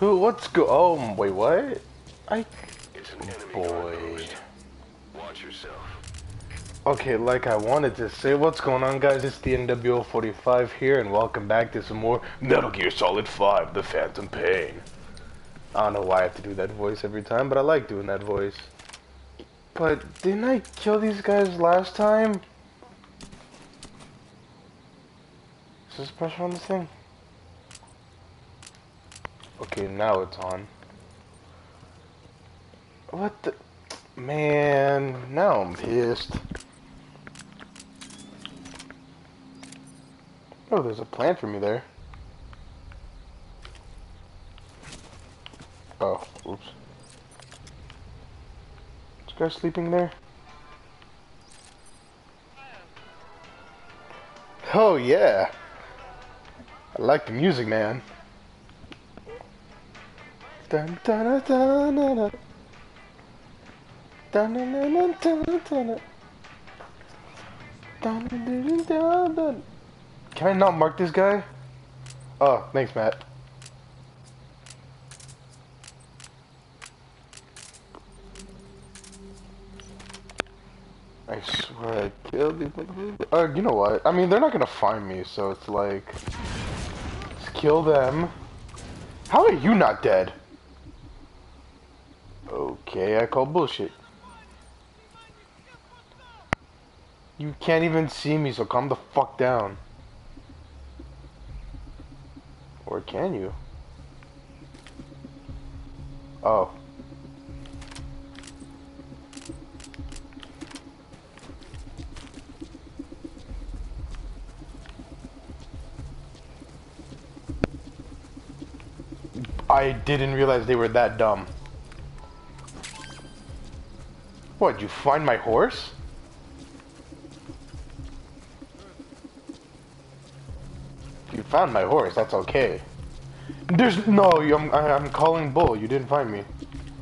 Who? What's go? Oh, wait, what? I. It's an enemy Boy. guard. Watch yourself. Okay, like I wanted to say, what's going on, guys? It's the NWO45 here, and welcome back to some more Metal Gear Solid 5: The Phantom Pain. I don't know why I have to do that voice every time, but I like doing that voice. But didn't I kill these guys last time? Is this pressure on this thing? Okay, now it's on. What the... Man, now I'm pissed. Oh, there's a plan for me there. Oh, oops. This guy sleeping there? Oh, yeah. I like the music, man. Dun dun dun dun dun. Dun dun dun dun dun dun. Dun dun dun dun. Can I not mark this guy? Oh, thanks, Matt. I swear I killed these motherfuckers. You know what? I mean, they're not gonna find me, so it's like... Let's kill them. How are you not dead? Okay, I call bullshit. You can't even see me, so calm the fuck down. Or can you? Oh. I didn't realize they were that dumb. What, you find my horse? You found my horse, that's okay. There's no, I'm calling bull, you didn't find me.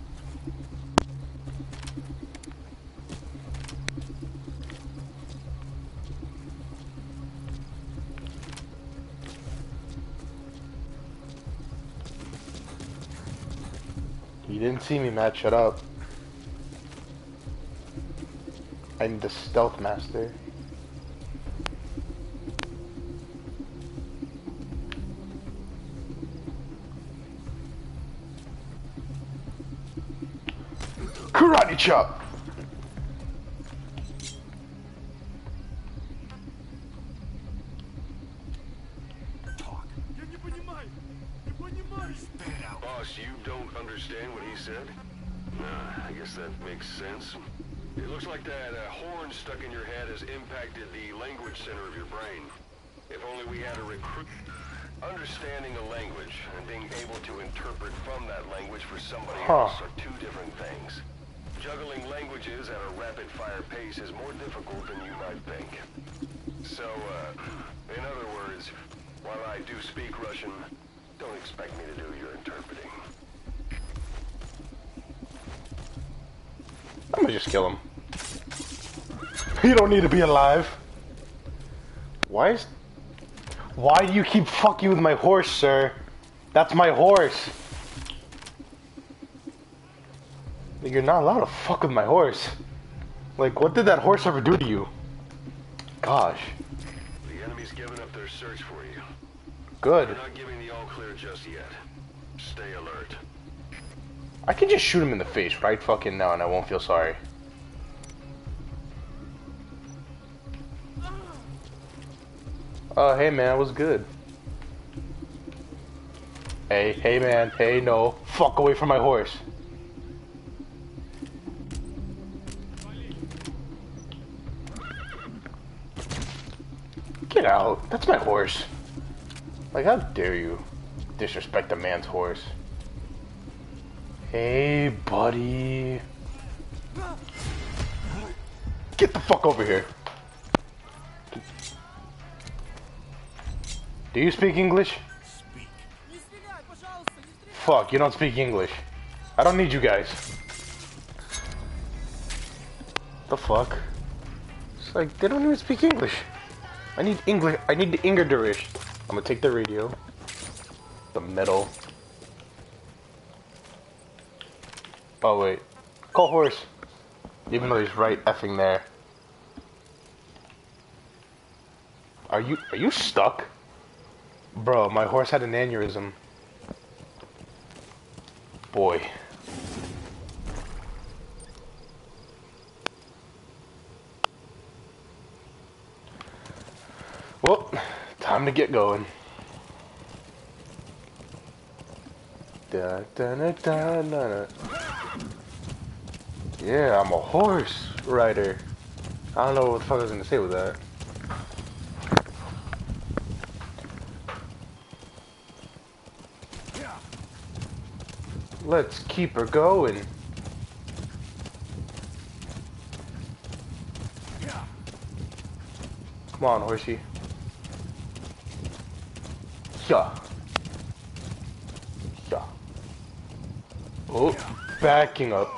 You didn't see me, Matt, shut up. I need the stealth master. Karate chop! Boss, you don't understand what he said? Nah, I guess that makes sense. It looks like that horn stuck in your head has impacted the language center of your brain. If only we had a recruit... Understanding a language and being able to interpret from that language for somebody else are two different things. Juggling languages at a rapid-fire pace is more difficult than you might think. So, in other words, while I do speak Russian, don't expect me to do your interpreting. I'm gonna just kill him. You don't need to be alive. Why do you keep fucking with my horse, sir? That's my horse. You're not allowed to fuck with my horse. Like, what did that horse ever do to you? Gosh. The enemy's given up their search for you. Good. They're not giving the all clear just yet. Stay alert. I can just shoot him in the face right fucking now and I won't feel sorry. Oh, hey man, what's good? Hey man, hey no. Fuck away from my horse. Get out. That's my horse. Like, how dare you disrespect a man's horse? Hey, buddy. Get the fuck over here. Do you speak English? Fuck, you don't speak English. I don't need you guys. The fuck? It's like, they don't even speak English. I need English. I need the English. I'm gonna take the radio. The metal. Oh wait. Call horse. Even though he's right effing there. Are you stuck? Bro, my horse had an aneurysm. Boy. Well, time to get going. Da, da, da, da, da, da. Yeah, I'm a horse rider. I don't know what the fuck I was gonna say with that. Let's keep her going. Come on, horsey. Yeah. Yeah. Oh, backing up.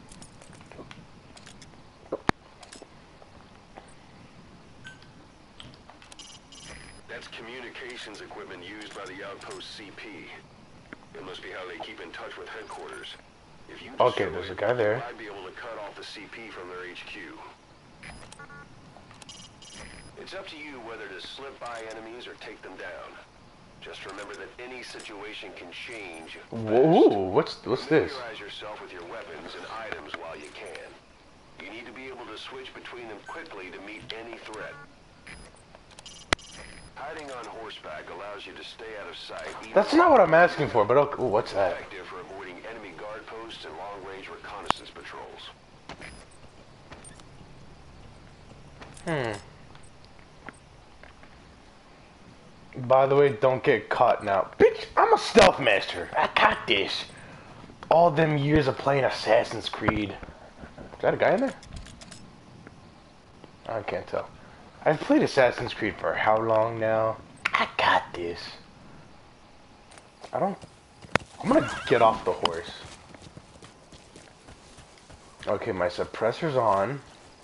That's communications equipment used by the outpost CP. It must be how they keep in touch with headquarters. If you Okay, there's a guy there. you might be able to cut off the CP from their HQ. It's up to you whether to slip by enemies or take them down. Just remember that any situation can change. Whoa, what's this? Familiarize yourself with your weapons and items while you can. You need to be able to switch between them quickly to meet any threat. Hiding on horseback allows you to stay out of sight. That's not what I'm asking for, but okay. Ooh, what's that? Effective for avoiding enemy guard posts and long-range reconnaissance patrols. By the way, don't get caught now. Bitch, I'm a stealth master. I got this. All them years of playing Assassin's Creed. Is that a guy in there? I can't tell. I've played Assassin's Creed for how long now? I got this. I'm gonna get off the horse. Okay, my suppressor's on.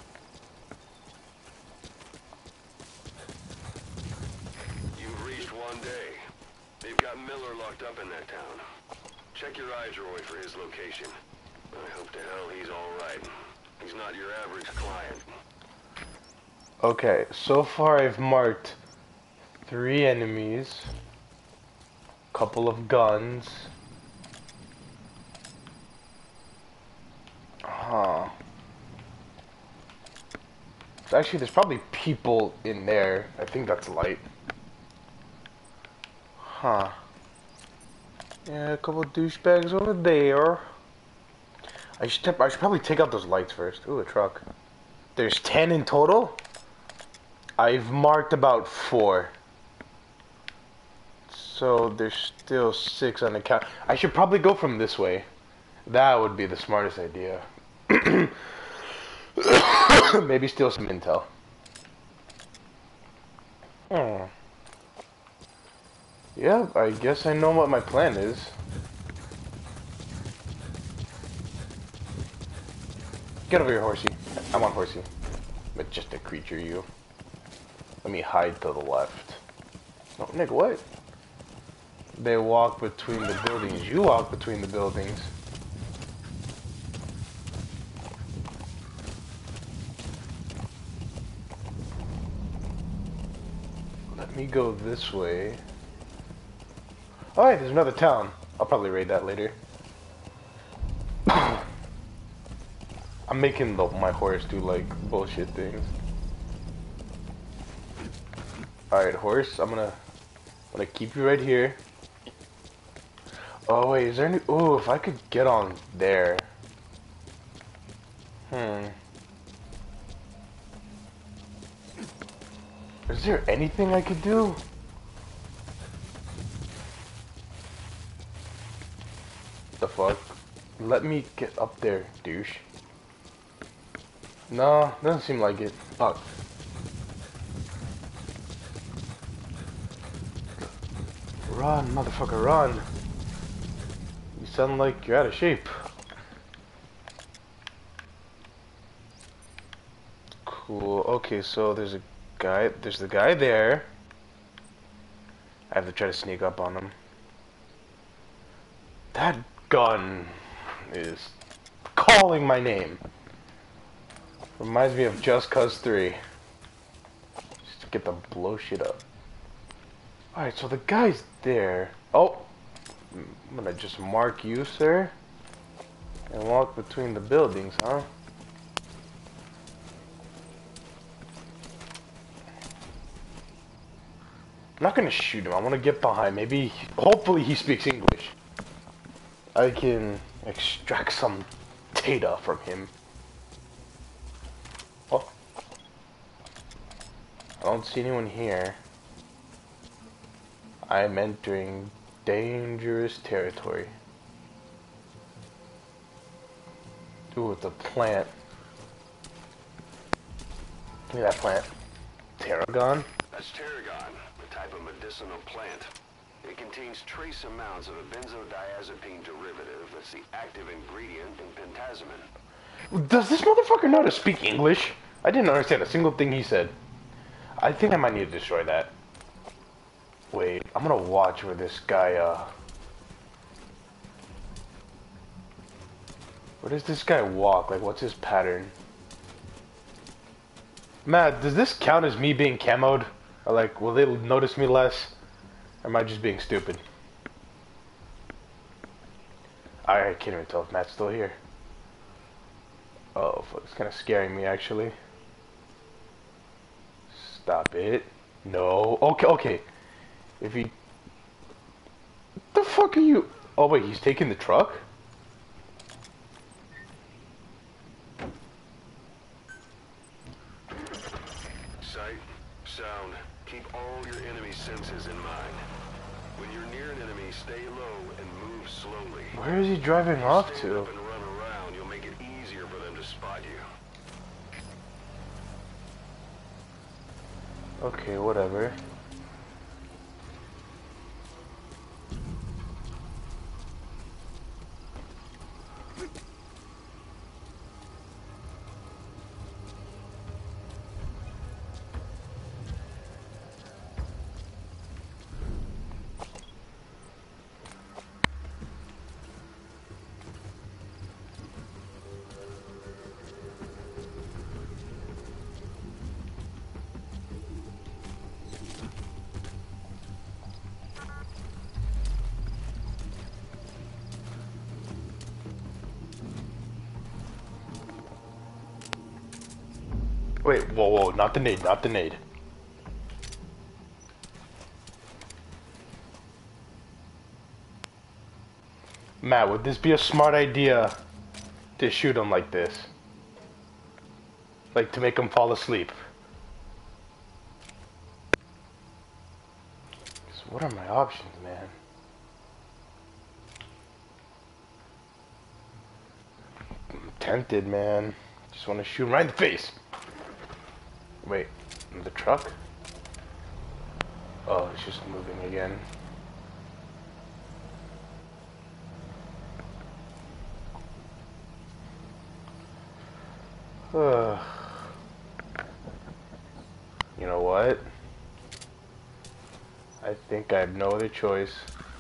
You've reached one day. They've got Miller locked up in that town. Check your eyes, Roy, for his location. I hope to hell he's alright. He's not your average client. Okay, so far I've marked 3 enemies, couple of guns. Huh. So actually, there's probably people in there. I think that's light. Huh. Yeah, a couple of douchebags over there. I should probably take out those lights first. Ooh, a truck. There's 10 in total? I've marked about 4. So there's still 6 on the count. I should probably go from this way. That would be the smartest idea. Maybe steal some intel. Yeah, I guess I know what my plan is. Get over here, horsey. I want horsey. Majestic creature, you. Let me hide to the left. Oh, nigga, what? They walk between the buildings. You walk between the buildings. Let me go this way. Alright, there's another town. I'll probably raid that later. I'm making my horse do, like, bullshit things. Alright, horse, I'm gonna keep you right here. Oh, wait, is there any... Ooh, if I could get on there. Is there anything I could do? The fuck? Let me get up there, douche. No, doesn't seem like it. Fuck. Run, motherfucker, run. You sound like you're out of shape. Cool. Okay, so there's the guy there. I have to try to sneak up on him. That gun is calling my name. Reminds me of Just Cause 3. Just to get to blow shit up. Alright, so the guy's there. Oh! I'm gonna just mark you, sir. And walk between the buildings, huh? I'm not gonna shoot him. I wanna get behind. Maybe, hopefully he speaks English. I can extract some data from him. Oh. I don't see anyone here. I'm entering dangerous territory. Ooh, it's a plant. Give me that plant. Tarragon? That's tarragon, a type of medicinal plant. It contains trace amounts of a benzodiazepine derivative that's the active ingredient in pentazimine. Does this motherfucker know how to speak English? I didn't understand a single thing he said. I think I might need to destroy that. Wait, I'm gonna watch where this guy, where does this guy walk? Like, what's his pattern? Matt, does this count as me being camoed? Or, like, will they notice me less? Or am I just being stupid? I can't even tell if Matt's still here. Oh, fuck, it's kind of scaring me, actually. Stop it. No. Okay, okay. If he... What the fuck are you... Oh, wait, he's taking the truck? Sight, sound, keep all your enemy senses in mind. When you're near an enemy, stay low and move slowly. Where is he driving off Stand to? up and run around, you'll make it easier for them to spot you. Okay, whatever. Wait, whoa, whoa, not the nade, not the nade. Matt, would this be a smart idea to shoot him like this? Like, to make him fall asleep? So what are my options, man? I'm tempted, man. Just want to shoot him right in the face. Wait, the truck? Oh, it's just moving again. You know what? I think I have no other choice.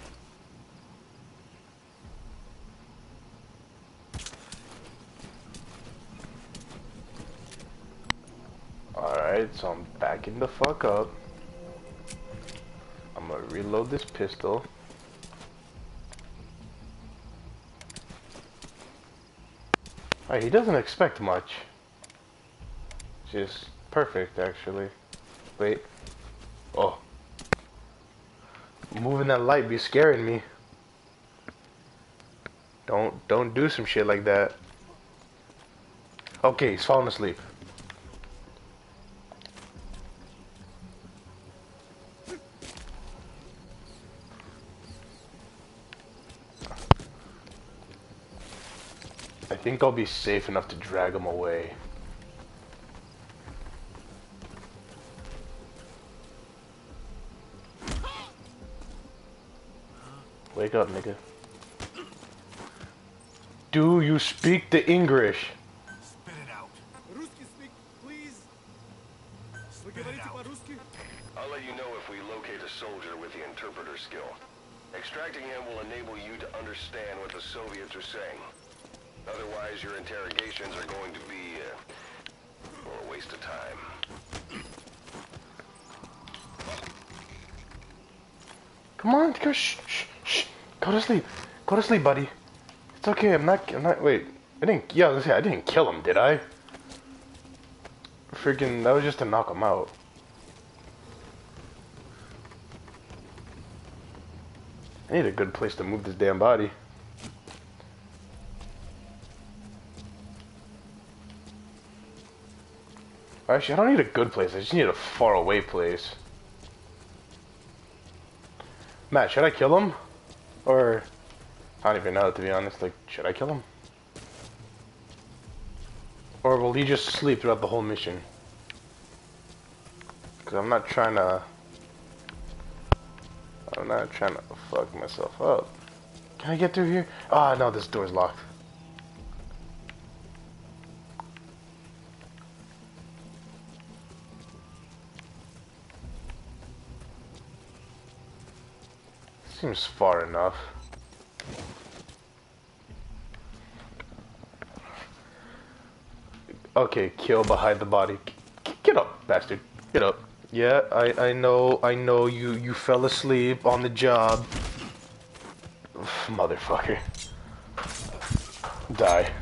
Alright, so I'm backing the fuck up. I'm gonna reload this pistol. Alright, he doesn't expect much. Just perfect, actually. Wait. Oh. Moving that light be scaring me. Don't do some shit like that. Okay, he's falling asleep. I think I'll be safe enough to drag him away. Wake up, nigga. Do you speak the English? Spit it out. Русский speak, please. Вы говорите по-русски? I'll let you know if we locate a soldier with the interpreter skill. Extracting him will enable you to understand what the Soviets are saying. Otherwise, your interrogations are going to be a waste of time. Come on, go, shh. Go to sleep. Go to sleep, buddy. It's okay, I'm not, wait. Let's say, I didn't kill him, did I? Freaking, that was just to knock him out. I need a good place to move this damn body. Actually, I don't need a good place, I just need a far away place. Matt, should I kill him? Or, I don't even know, to be honest, like, should I kill him? Or will he just sleep throughout the whole mission? Because I'm not trying to fuck myself up. Can I get through here? Ah, no, this door's locked. Seems far enough. Okay, kill behind the body. Get up, bastard. Get up. Yeah, I know you fell asleep on the job. Motherfucker. Die.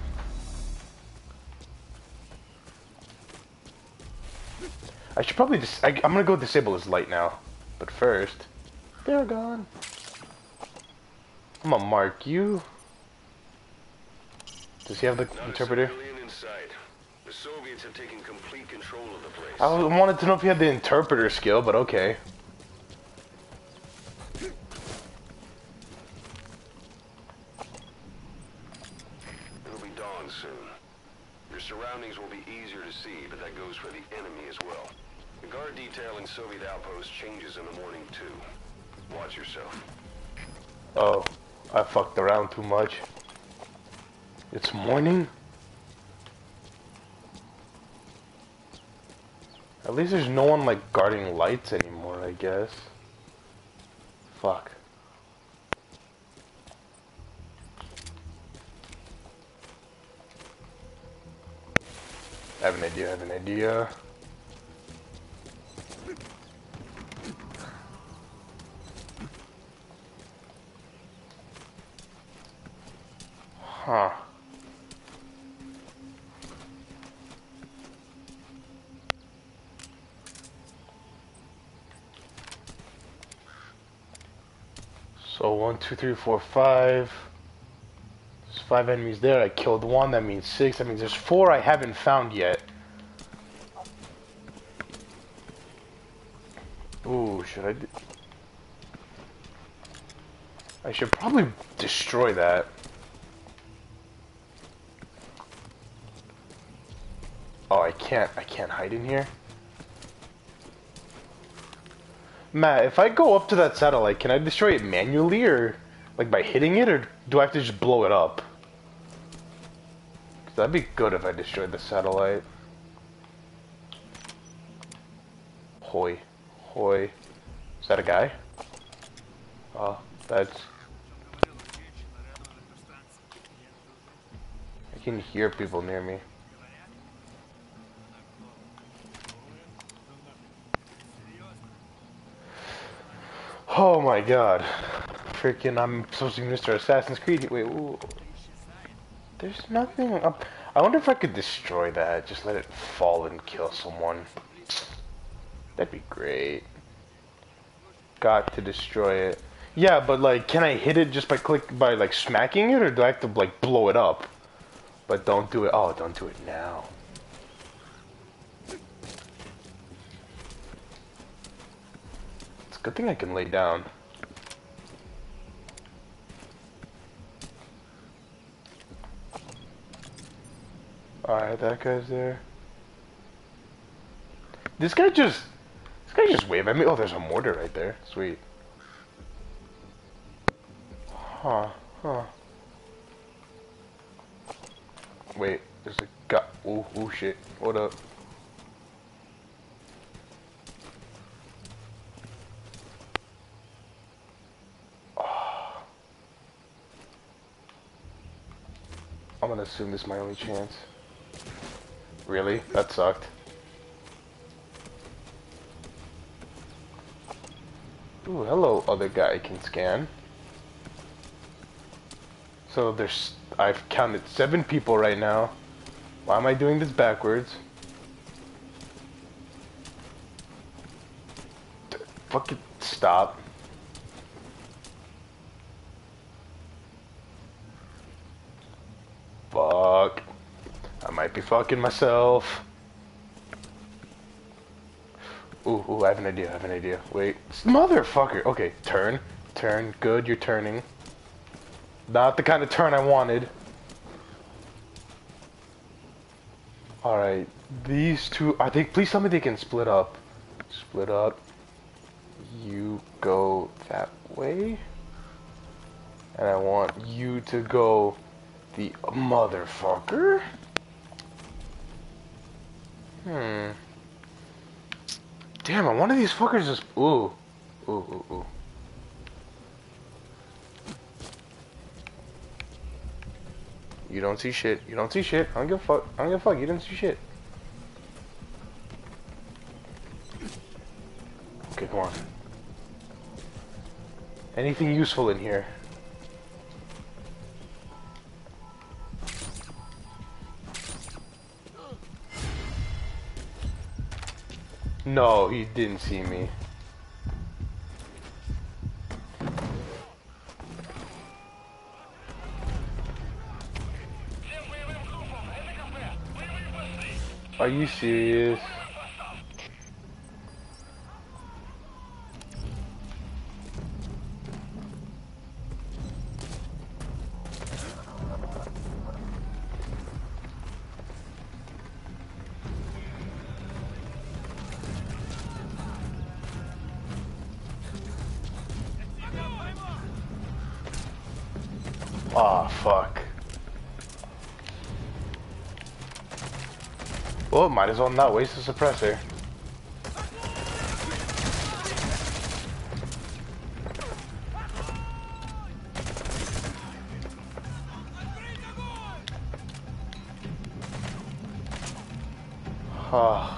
I should probably I'm gonna go disable his light now. But first, they're gone. I'm gonna mark you. Does he have the interpreter? The Soviets have taken complete control of the place. I wanted to know if he had the interpreter skill, but okay. It'll be dawn soon. Your surroundings will be easier to see, but that goes for the enemy as well. The guard detail in Soviet outposts changes in the morning too. Watch yourself. Oh, I fucked around too much. It's morning? At least there's no one like guarding lights anymore, I guess. Fuck. I have an idea. Huh. So 1, 2, 3, 4, 5. There's 5 enemies there. I killed 1. That means 6. That means there's 4 I haven't found yet. Ooh, should I? I should probably destroy that. Oh, I can't hide in here. Matt, if I go up to that satellite, can I destroy it manually, or like by hitting it, or do I have to just blow it up? 'Cause that'd be good if I destroyed the satellite. Hoi. Hoi. Is that a guy? Oh, that's... I can hear people near me. Oh my god. Freaking, I'm supposed to be Mr. Assassin's Creed. Wait, ooh. There's nothing up. I wonder if I could destroy that. Just let it fall and kill someone. That'd be great. Got to destroy it. Yeah, but like, can I hit it just by like smacking it, or do I have to like blow it up? But don't do it. Oh, don't do it now. It's a good thing I can lay down. Alright, that guy's there. This guy just waved at me. Oh, there's a mortar right there. Sweet. Huh. Wait, there's a guy. Oh shit. What up? I'm gonna assume this is my only chance. Really? That sucked. Ooh, hello, other guy I can scan. So I've counted 7 people right now. Why am I doing this backwards? Fucking stop. Fuck. I might be fucking myself. Ooh, I have an idea, Wait. Motherfucker! Okay, turn. Good, you're turning. Not the kind of turn I wanted. Alright, these two, I think, please tell me they can split up. Split up. You go that way. And I want you to go the motherfucker. Damn, one of these fuckers just, ooh. You don't see shit. I don't give a fuck. You don't see shit. Okay, come on. Anything useful in here? No, he didn't see me. Are you serious? Aw, fuck. Well, might as well not waste the suppressor. Ah.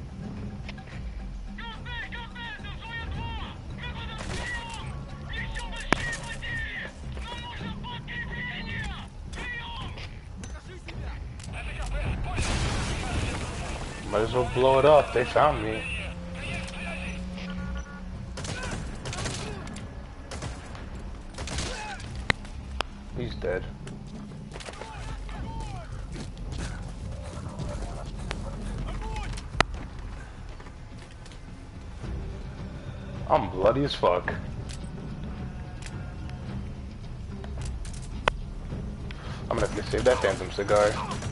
Might as well blow it up. They found me. He's dead. I'm bloody as fuck. I'm gonna have to save that phantom cigar.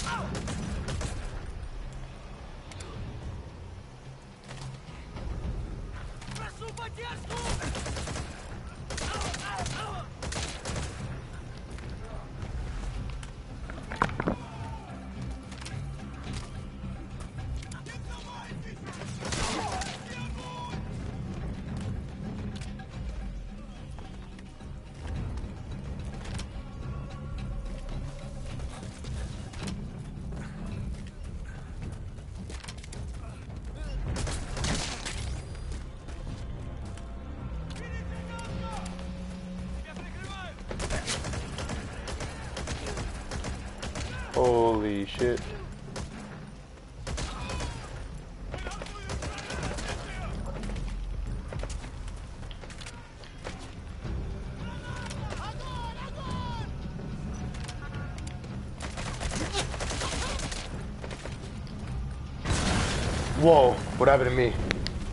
Holy shit. Whoa, what happened to me?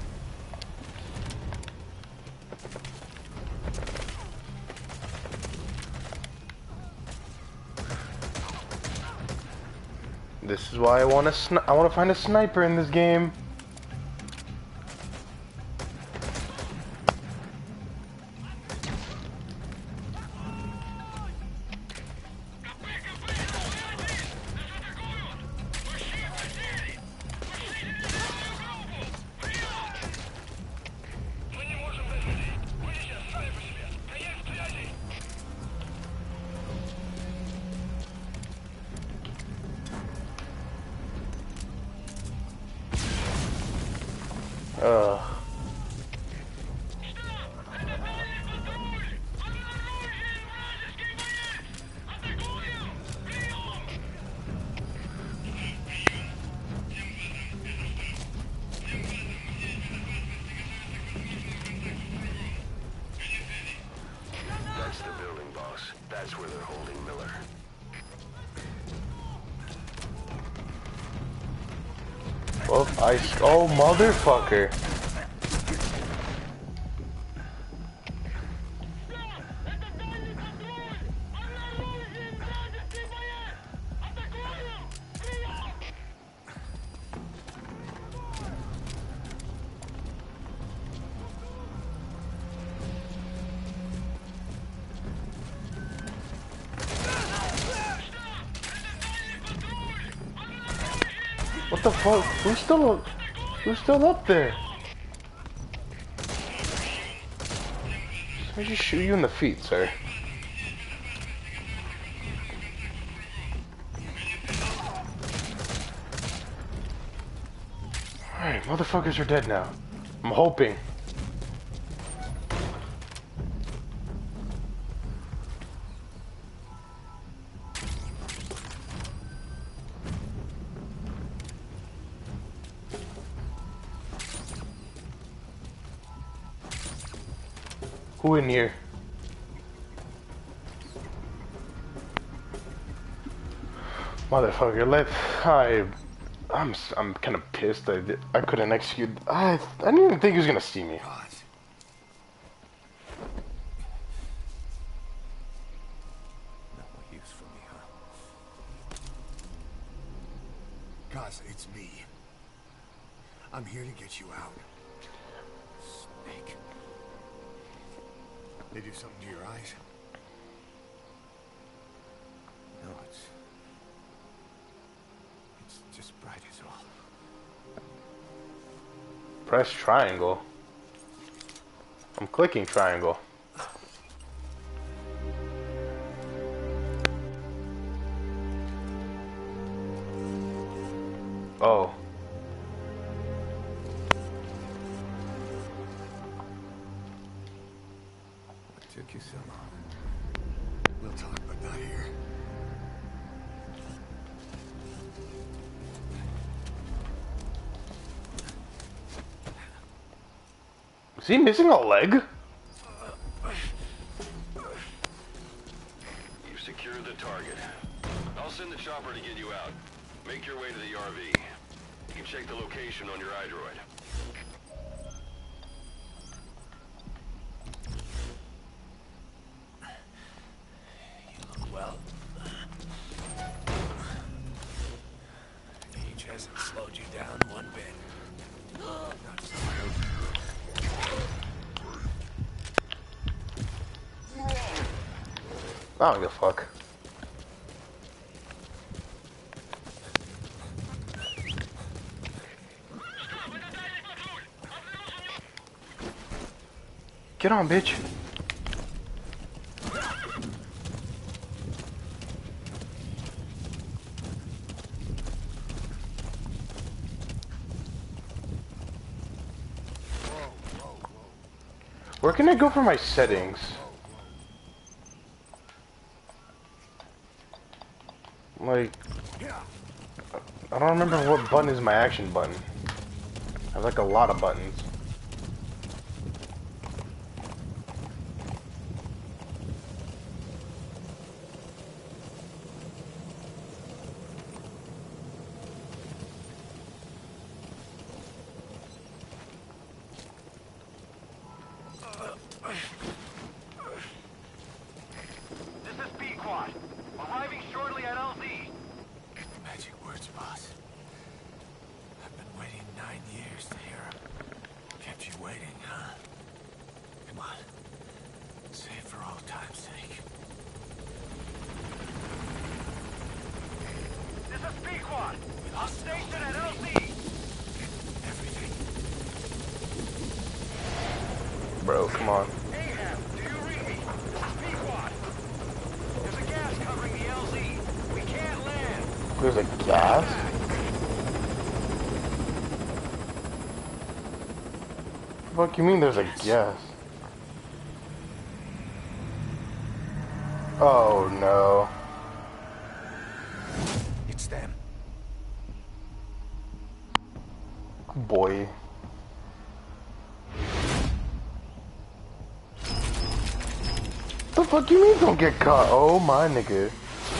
This is why I want to find a sniper in this game. That's the building, boss. That's where they're holding Miller. Oh, oh, motherfucker. What the fuck? Who's still up there? I just shoot you in the feet, sir. Alright, motherfuckers are dead now. I'm hoping. Who in here? Motherfucker, I'm kind of pissed. I couldn't execute. I didn't even think he was gonna see me. God. No more use for me, huh? Gaza, it's me. I'm here to get you out. Snake. They do something to your eyes? No, it's just bright is all. Press triangle. I'm clicking triangle. Oh. What took you so long? We'll talk, but not here. Is he missing a leg? You secured the target. I'll send the chopper to get you out. Make your way to the RV. You can check the location on your iDroid. Well, age hasn't slowed you down one bit. Not so I don't give a fuck. Get on, bitch. Where can I go for my settings? Like, I don't remember what button is my action button. I have like a lot of buttons. This is Pequod. Arriving shortly at LZ. magic words, boss. I've been waiting 9 years to hear 'em. Kept you waiting, huh? Come on. Say it for old time's sake. This is Pequod. I'm stationed at LZ. Everything. Bro, come on. Ahab, do you read me? Pequod. There's a gas covering the LZ. We can't land. There's a gas? Fuck you mean there's a gas? Oh no. It's them. Boy. The fuck you mean don't get caught? Oh my nigga.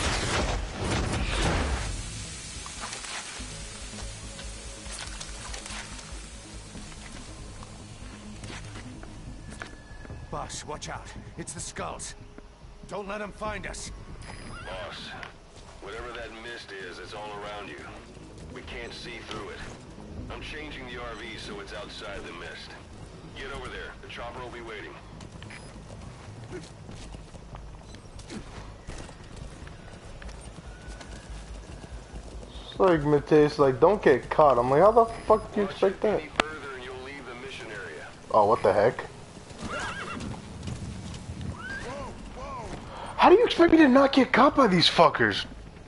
Boss, watch out. It's the skulls. Don't let them find us. Boss, whatever that mist is, it's all around you. We can't see through it. I'm changing the RV so it's outside the mist. Get over there. The chopper will be waiting. It's like Mateus, like, don't get caught. I'm like, how the fuck do you expect that? Any further and you'll leave the mission area. Oh, what the heck? How do you expect me to not get caught by these fuckers?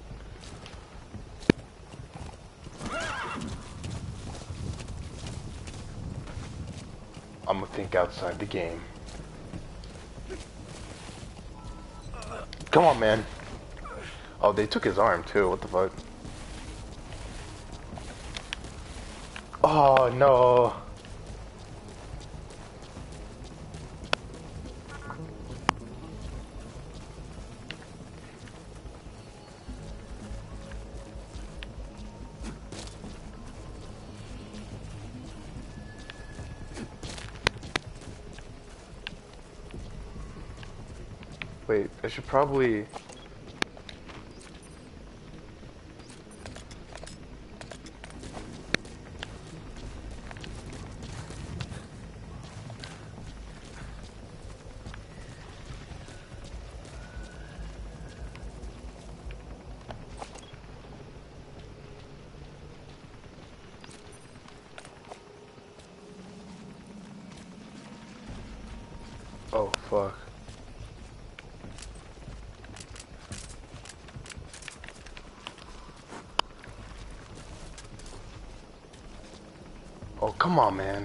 I'm gonna think outside the game. Come on, man. Oh, they took his arm too. What the fuck? Oh no. Wait, I should probably... Oh, fuck. Oh, come on, man.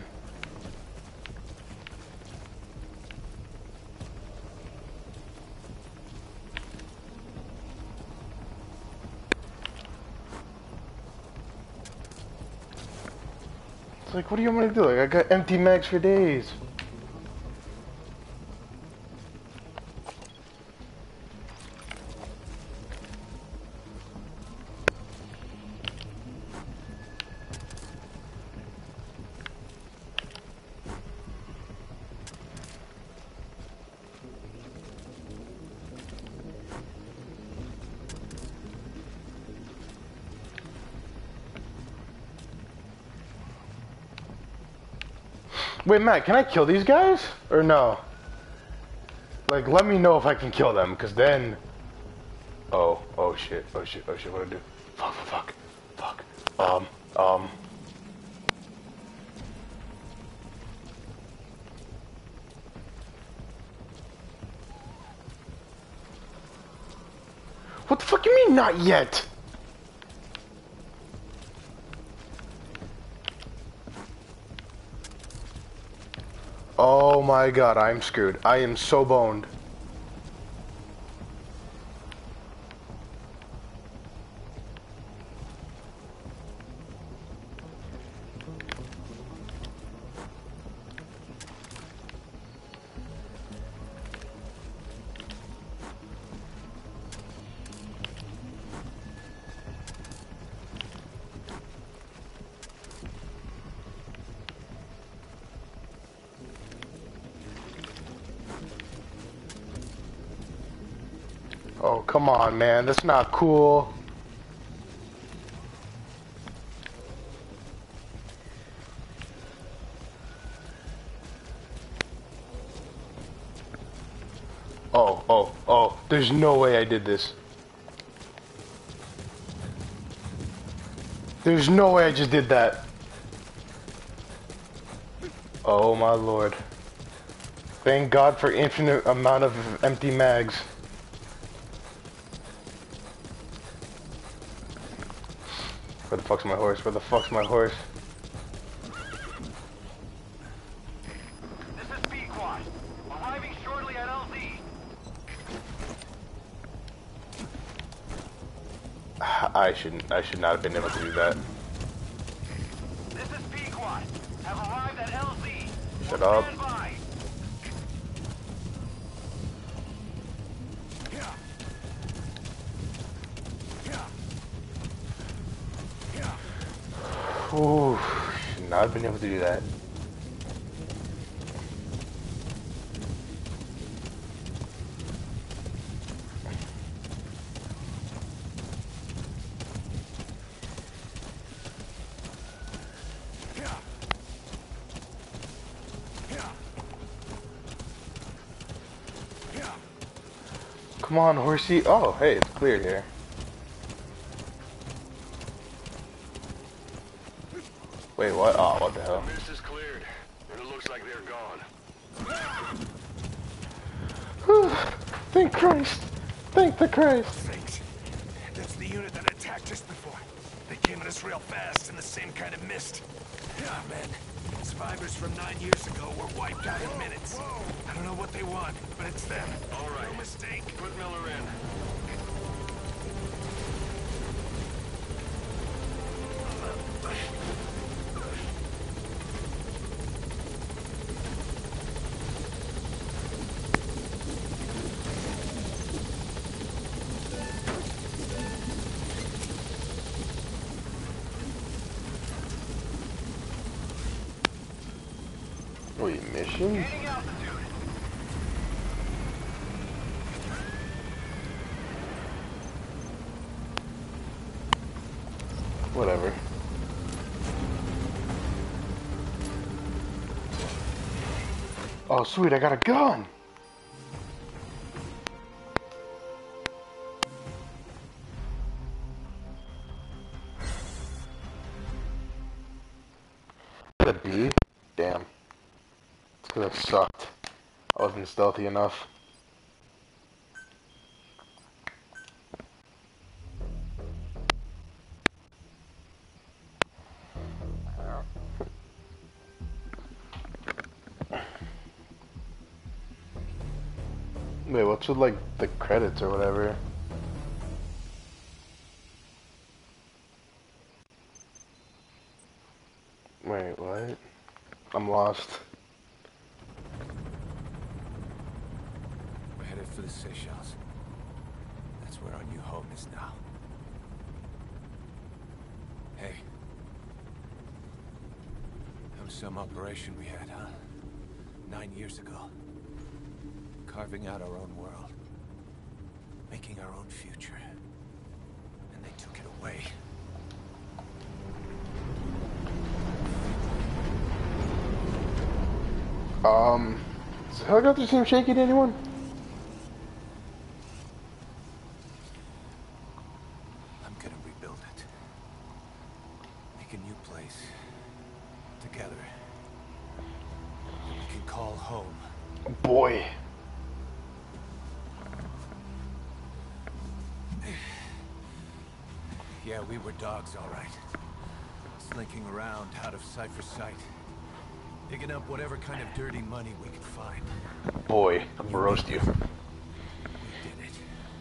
It's like, what do you want me to do? Like, I got empty mags for days. Wait, Matt, can I kill these guys? Or no? Like, let me know if I can kill them, because then... Oh shit, oh shit, what do I do? Fuck. What the fuck you mean, not yet? Oh my god, I'm screwed. I am so boned. Oh, come on, man. That's not cool. Oh. There's no way I did this. There's no way I just did that. Oh, my lord. Thank God for infinite amount of empty mags. Where the fuck's my horse? Where the fuck's my horse? I should not have been able to do that. This is Pequot. Have arrived at LZ. Shut up. Stand by. Ooh, should not have been able to do that. Come on, horsey. Oh, hey, it's cleared here. Wait, what? Oh, what the hell? The mist is cleared, and it looks like they're gone. Whew. Thank Christ. Thank the Christ. Thanks. That's the unit that attacked just before. They came at us real fast in the same kind of mist. Ah, man. Survivors from 9 years ago were wiped out in minutes. I don't know what they want, but it's them. All right. No mistake. Put Miller in. Wait, mission? Gaining altitude. Whatever. Oh, sweet, I got a gun! The B? Damn. It's because I sucked. I wasn't stealthy enough. Wait, what's with, like, the credits or whatever? Wait, what? I'm lost. We're headed for the Seychelles. That's where our new home is now. Hey. That was some operation we had, huh? 9 years ago. Carving out our own world. Making our own future. And they took it away. Does the helicopter seem shaky to anyone? I'm gonna rebuild it. Make a new place. Together. That we can call home. Boy. Yeah, we were dogs, all right. Slinking around, out of sight for sight. Digging up whatever kind of dirty money we could find. Boy, I'm gonna roast you. We did it.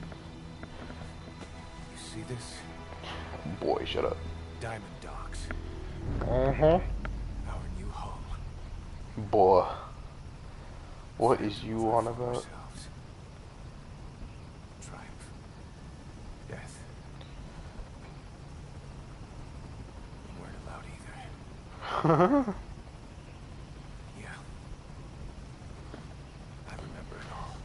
You see this? Boy, shut up. Diamond Dogs. Uh-huh. Our new home. Boy. What is you on about? Ourselves. Triumph. Death. We weren't allowed either. Yeah. I remember it all.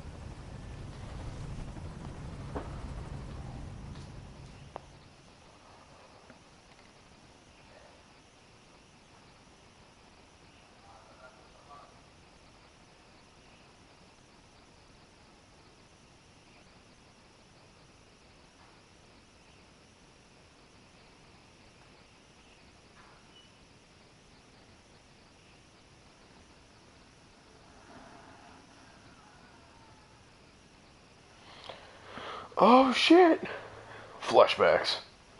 Oh shit! Flashbacks.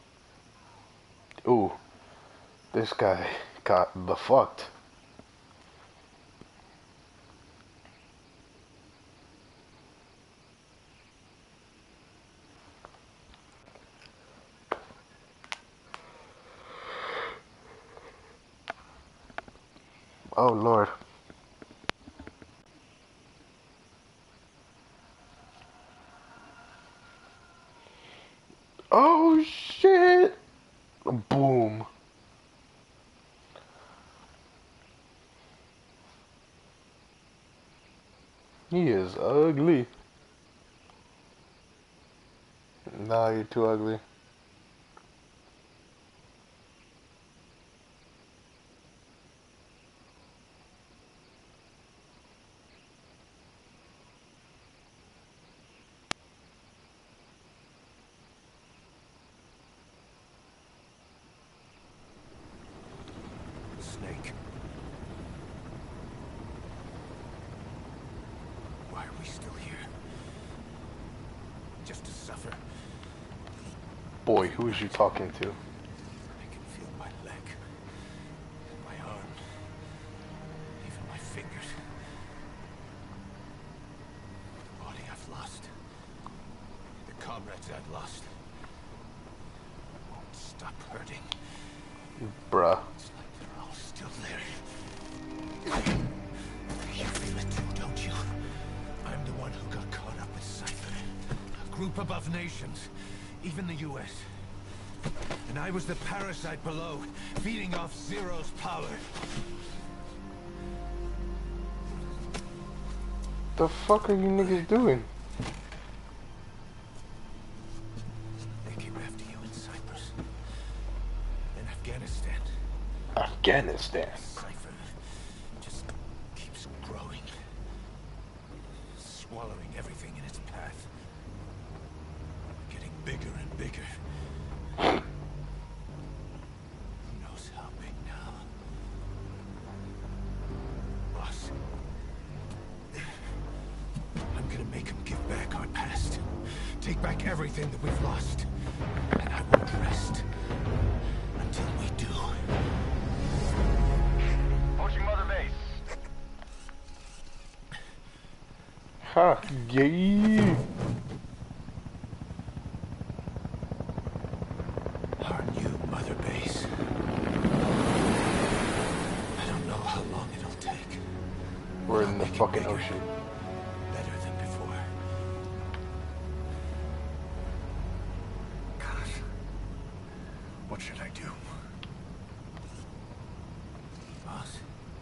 Ooh. This guy got the fucked. Oh Lord. Oh shit! Boom. He is ugly. Nah, you're too ugly. Snake. Why are we still here? Just to suffer? Boy, who is you talking to? I can feel my leg, my arm, even my fingers. The body I've lost, the comrades I've lost, won't stop hurting. Bruh. It's like they're all still there. You feel it too, don't you? I'm the one who got caught up with Cypher. A group above nations, even the US. And I was the parasite below, feeding off Zero's power. The fuck are you niggas doing? They came after you in Cyprus. In Afghanistan. Afghanistan. Cypher just keeps growing. Swallowing everything in its path. Getting bigger and bigger. Who knows how big now? Boss. I'm gonna make him give back our past. Take back everything that we've lost. And I won't rest until we do. Approaching Mother Base. Ha, gay. Our new Mother Base. I don't know how long it'll take. We're in the fucking ocean. Better than before. Gosh. What should I do? Boss,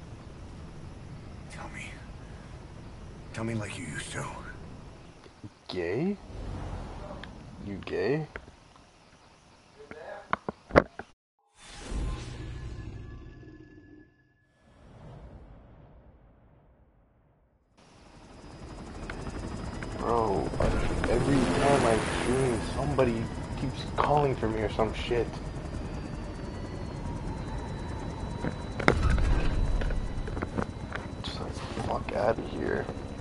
Tell me. Tell me like you used to. Gay? You gay? Bro, every time I stream, somebody keeps calling for me or some shit. Just like, fuck out of here.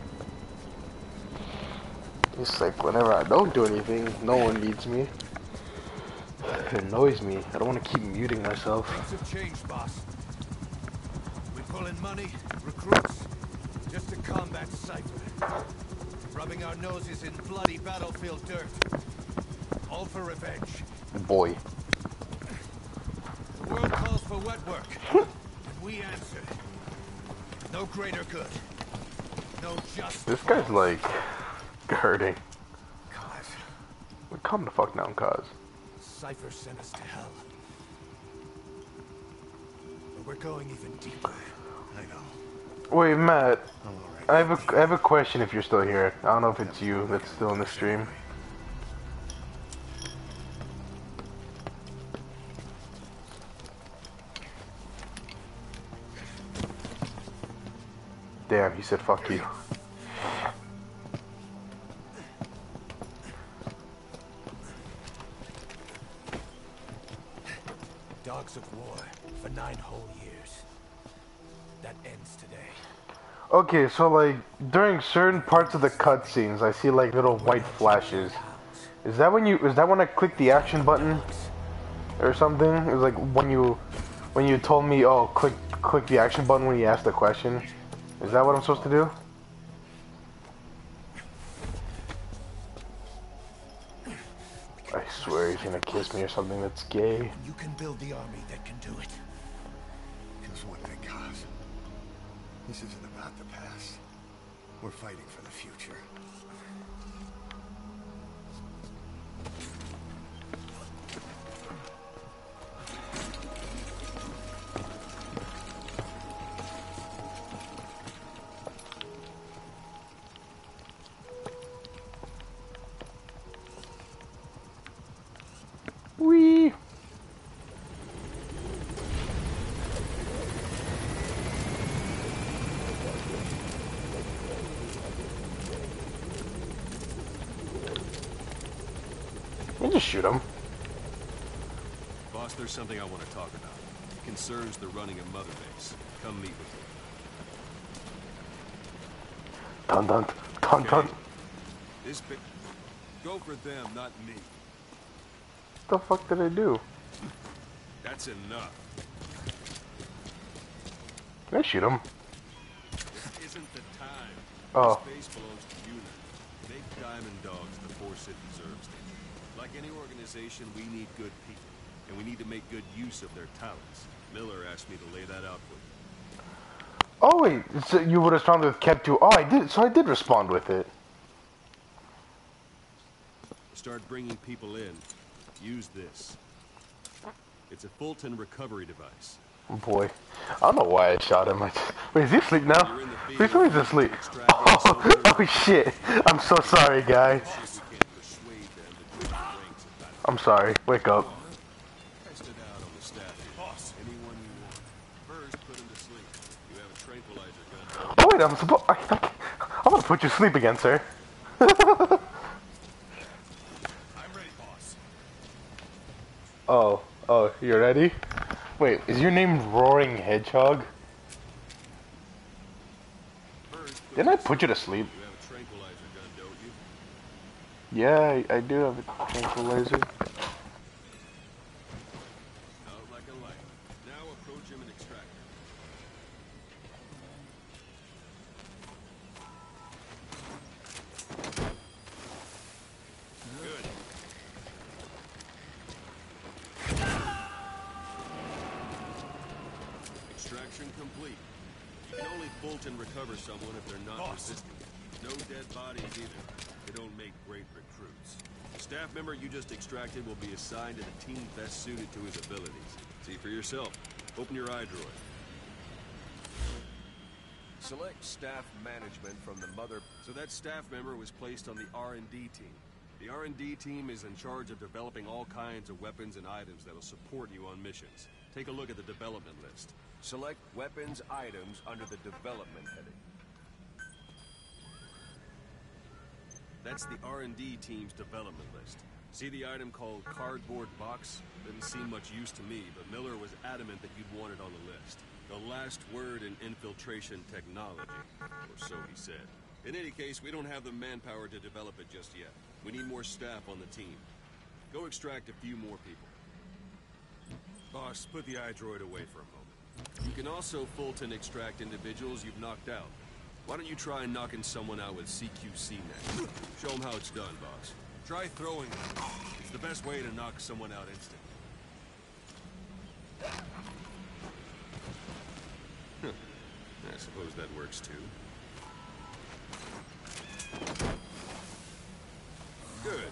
It's like whenever I don't do anything, no one needs me. It annoys me. I don't want to keep muting myself. things have changed, boss. We pull in money, recruits, just to combat Cypher. Rubbing our noses in bloody battlefield dirt. All for revenge. Boy. The world calls for wet work. And we answer. No greater good. No justice. This guy's like hurting. Cause Calm the fuck down, cuz. Cypher sent us to hell. But we're going even deeper. I know. Wait, Matt. I'm alright. I have a question if you're still here. I don't know if it's you that's still in the stream. Damn, he said fuck you. Dogs of war for 9 whole years. That ends today. Okay, so like during certain parts of the cutscenes, I see like little white flashes. Is that when I click the action button or something? It was like when you told me, oh, click the action button when you asked the question. Is that what I'm supposed to do? I swear he's gonna kiss me or something that's gay. You can build the army that can do it. Just one thing, Kaz. This isn't about the past. We're fighting for the future. Wee. You just shoot him. Boss, there's something I want to talk about. It concerns the running of Mother Base. Come meet with me. Dun dun dun dun. This big... Go for them, not me. What the fuck did I do? That's enough. Can I shoot him? This isn't the time. Oh. This base belongs to UNIT. Make Diamond Dogs the force it deserves. Like any organization, we need good people. And we need to make good use of their talents. Miller asked me to lay that out for you. Oh wait, so you would respond with Kept 2. Oh, I did. So I did respond with it. Start bringing people in. Use this. It's a Fulton recovery device. Oh boy, I don't know why I shot him. Wait, is he asleep now? You're in the field. Please tell me he's asleep. Oh shit! I'm so sorry, guy. I'm sorry. Wake up. Test it out on the staff. Boss, anyone you want. First, put him to sleep. You have a tranquilizer gun. Oh wait, I'm gonna put you to sleep again, sir. I'm ready, boss. Oh, you ready? Wait, is your name Roaring Hedgehog? First, Didn't I put you to sleep? you have a tranquilizer gun, don't you? Yeah, I do have a tranquilizer. Out like a light. Now approach him and extract him. Good. Extraction complete. You can only bolt and recover someone if they're not resistant. No dead bodies either. They don't make great recruits. The staff member you just extracted will be assigned to the team best suited to his abilities. See for yourself. Open your iDroid. Select staff management from the mother... So that staff member was placed on the R&D team. The R&D team is in charge of developing all kinds of weapons and items that'll support you on missions. Take a look at the development list. Select weapons items under the development heading. That's the R&D team's development list. See the item called cardboard box? Didn't seem much use to me, but Miller was adamant that you'd want it on the list. The last word in infiltration technology, or so he said. In any case, we don't have the manpower to develop it just yet. We need more staff on the team. Go extract a few more people. Boss, put the iDroid away for a moment. You can also Fulton extract individuals you've knocked out. Why don't you try knocking someone out with CQC next? Show them how it's done, boss. Try throwing them. It's the best way to knock someone out instantly. I suppose that works too. Good.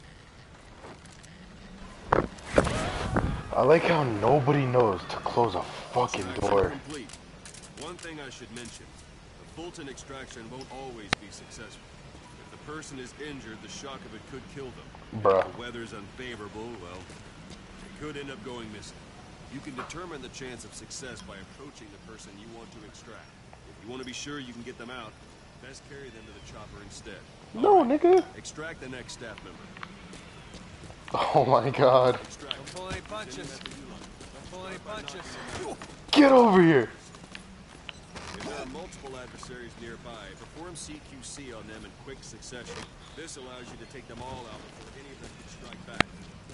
I like how nobody knows to close a fucking door. Complete. One thing I should mention. The Fulton extraction won't always be successful. If the person is injured, the shock of it could kill them. Bruh. If the weather's unfavorable, well, it could end up going missing. You can determine the chance of success by approaching the person you want to extract. If you want to be sure you can get them out, best carry them to the chopper instead. No, nigga. Extract the next staff member. Oh my god. Extract. Don't pull any punches. Don't pull any punches. Get over here. If there are multiple adversaries nearby, perform CQC on them in quick succession. This allows you to take them all out before any of them can strike back.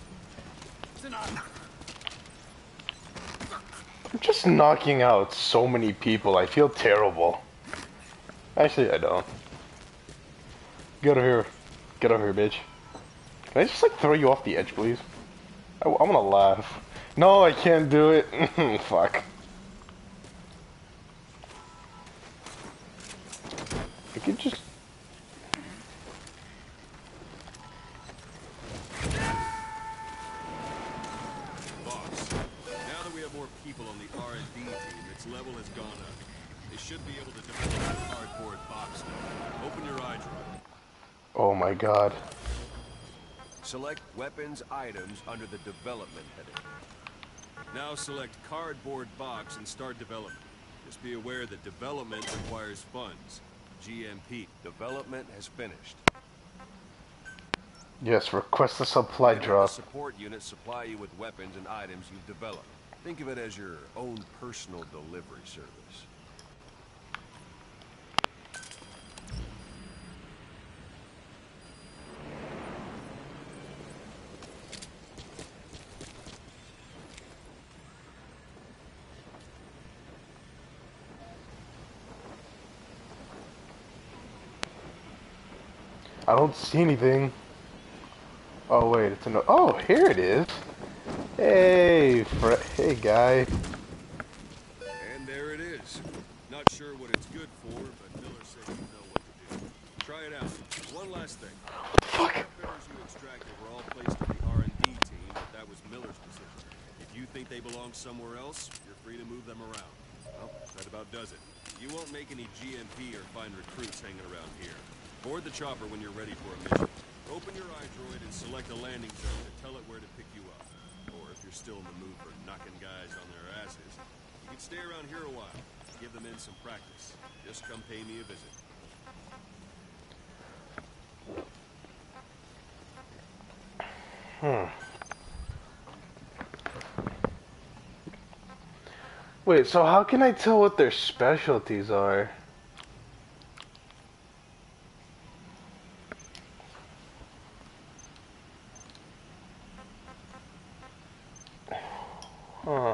I'm just knocking out so many people. I feel terrible. Actually, I don't. Get over here. Get over here, bitch. Can I just, like, throw you off the edge, please? I wanna laugh. No, I can't do it. Fuck. people on the R&D team, its level has gone up. They should be able to develop a cardboard box now. Open your eye droid. Oh my god. Select weapons items under the development heading. Now select cardboard box and start development. Just be aware that development requires funds. GMP. Development has finished. Yes, request a supply Have drop. the support unit supply you with weapons and items you've developed. Think of it as your own personal delivery service. I don't see anything. Oh wait, it's an. Oh, here it is. Hey, hey guy. And there it is. Not sure what it's good for, but Miller said you know what to do. Try it out. One last thing. Fuck. The critters you extracted were all placed on the R&D team, but that was Miller's decision. If you think they belong somewhere else, you're free to move them around. Well, that about does it. You won't make any GMP or find recruits hanging around here. Board the chopper when you're ready for a mission. Open your iDroid and select a landing zone to tell it where to pick you up. Or if you're still in the mood for knocking guys on their asses, you can stay around here a while. Give the men some practice. Just come pay me a visit. Wait, so how can I tell what their specialties are? Huh.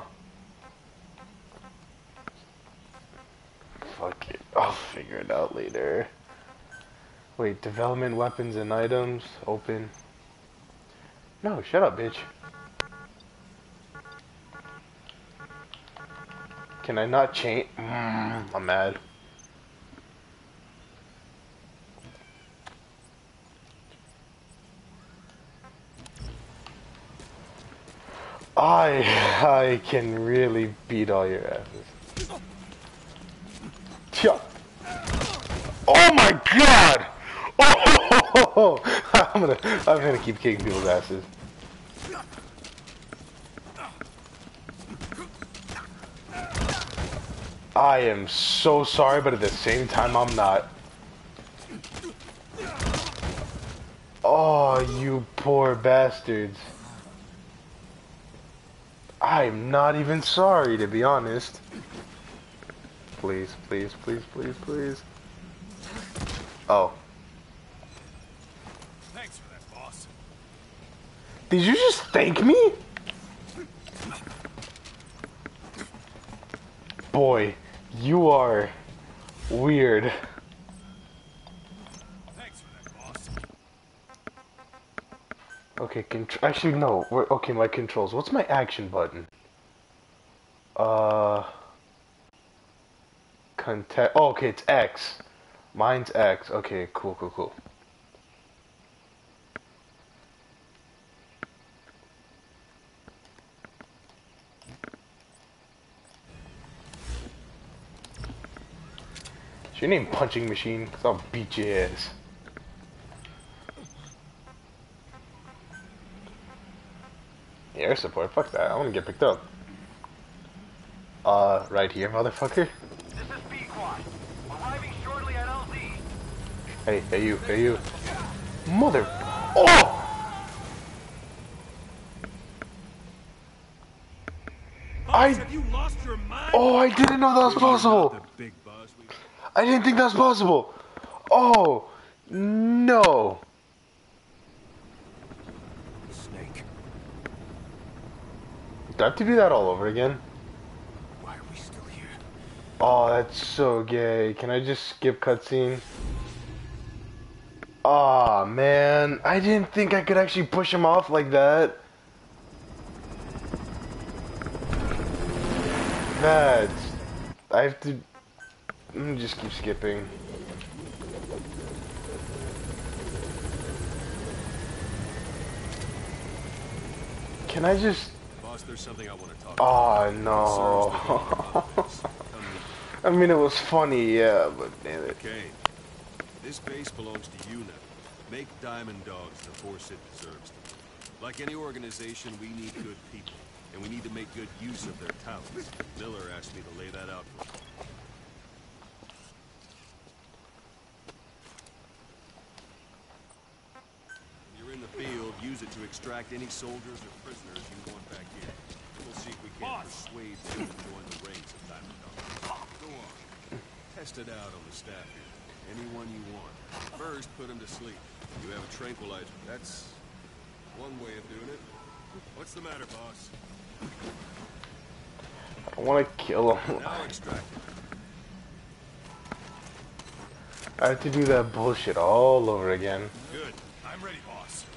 Fuck it. I'll figure it out later. Wait, development weapons and items. Open. No, shut up, bitch. Can I not change? I'm mad. I can really beat all your asses. Yeah. Oh my god! Oh, I'm gonna keep kicking people's asses. I am so sorry, but at the same time, I'm not. Oh, you poor bastards. I'm not even sorry, to be honest. Please, please, please, please, please. Oh. Thanks for that, boss. Did you just thank me? Boy, you are weird. Thanks for that, boss. Okay, actually no. Okay, my controls. What's my action button? Contact. Oh, okay, it's X. Mine's X. Okay, cool, cool, cool. Is your name Punching Machine? Cause I'll beat your ass. Air support? Fuck that. I wanna get picked up. Right here, motherfucker. This is B-Quad. Arriving shortly at LZ. Hey, hey you. Mother... Oh! Have you lost your mind? Oh, I didn't know that was possible! The big buzz we... I didn't think that was possible! Oh! No! Snake. Do I have to do that all over again? Why are we still here? Oh, that's so gay. Can I just skip cutscene? Aw, man. I didn't think I could actually push him off like that. That's... I have to... Let me just keep skipping. Can I just... Boss Boss, there's something I want to talk Oh about. no. I mean, it was funny, yeah, but damn it. Okay. This base belongs to you now. Make Diamond Dogs the force it deserves. Like any organization, we need good people, and we need to make good use of their talents. Miller asked me to lay that out for you. When you're in the field, use it to extract any soldiers or prisoners you want back in. We'll see if we can persuade them to join the ranks of Diamond Dogs. Go on. Test it out on the staff here. Anyone you want. First, put them to sleep. You have a tranquilizer. That's one way of doing it. What's the matter, boss? I want to kill him. Now extract it. I have to do that bullshit all over again. Good. I'm ready, boss.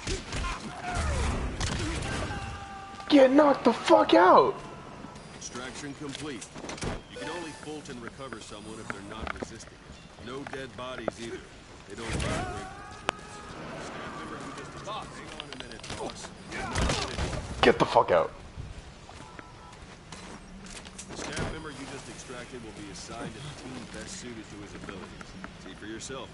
Get knocked the fuck out! Extraction complete. You can only Fulton recover someone if they're not resisting it. No dead bodies either. They don't vibrate. Staff member who just boss. Hang on a minute, boss. Get the fuck out. The staff member you just extracted will be assigned to the team best suited to his abilities. See for yourself.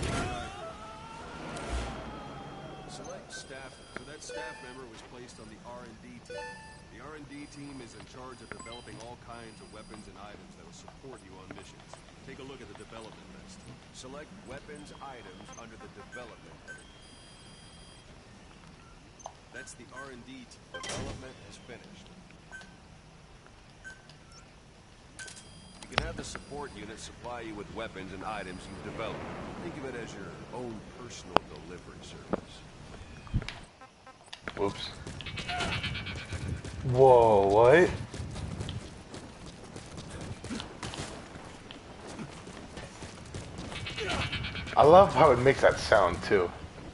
Select staff. So that staff member was placed on the R&D team. The R&D team is in charge of developing all kinds of weapons and items that will support you on missions. Take a look at the development list. Select weapons items under the development heading. That's the R&D team. Development is finished. You can have the support unit supply you with weapons and items you've developed. Think of it as your own personal delivery service. Whoops. Whoa, what? I love how it makes that sound too.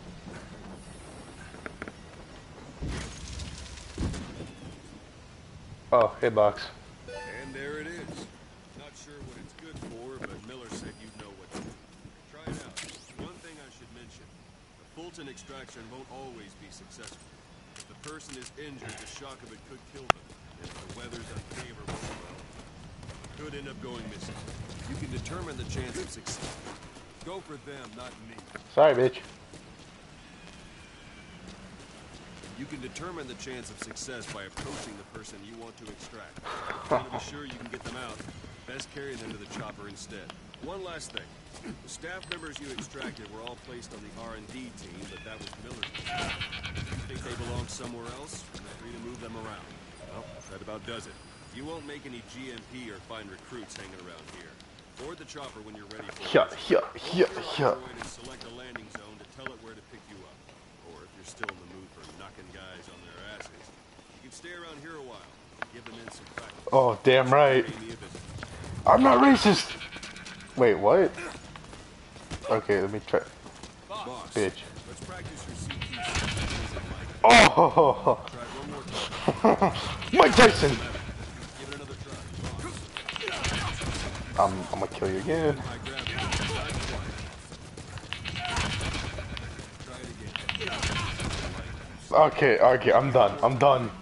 Oh, hey box. And there it is. Not sure what it's good for, but Miller said you'd know what to do. Try it out. One thing I should mention. The Fulton extraction won't always be successful. If the person is injured, the shock of it could kill them. And if the weather's unfavorable, well, could end up going missing. You can determine the chance of success. Go for them, not me. Sorry, bitch. You can determine the chance of success by approaching the person you want to extract. You want to be sure you can get them out. Best carry them to the chopper instead. One last thing. The staff members you extracted were all placed on the R&D team, but that was Miller's team. If you think they belong somewhere else, feel free to move them around. Well, that about does it. You won't make any GMP or find recruits hanging around here. Board the chopper when you're ready for it. Yeah. Select a landing zone to tell it where to pick you up. Or if you're still in the mood for knocking guys on their asses, you can stay around here a while. Give the men some practice. Oh, damn right. I'm not racist. Wait, what? Okay, let me try. Boss, Bitch. let's practice your CT. Oh, Try one more time. Mike Tyson. Give it another try. I'm gonna kill you again. I grab it. Try it again. Okay, I'm done.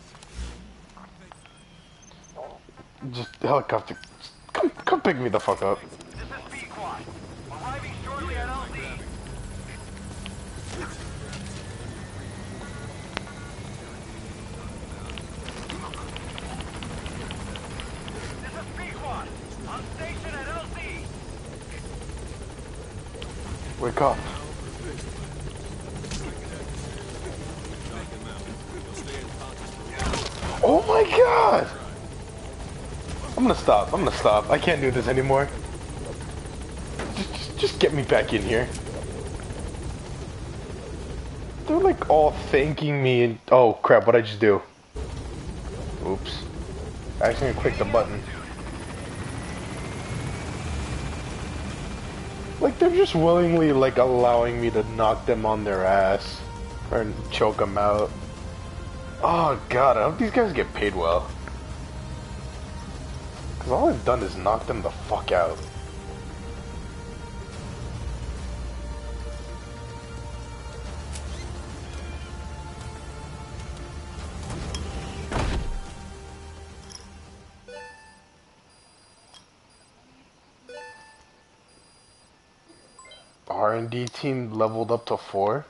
Just helicopter. Come pick me the fuck up. This is B-Quad. Arriving shortly at LZ. This is B-Quad. On station at LZ. Wake up. Oh my god! I'm gonna stop. I can't do this anymore. Just get me back in here. They're like all thanking me and... Oh crap, what'd I just do? Oops. I accidentally clicked the button. Like they're just willingly like allowing me to knock them on their ass. Or choke them out. Oh god, I hope these guys get paid well. Cause all I've done is knock them the fuck out. R&D team leveled up to 4.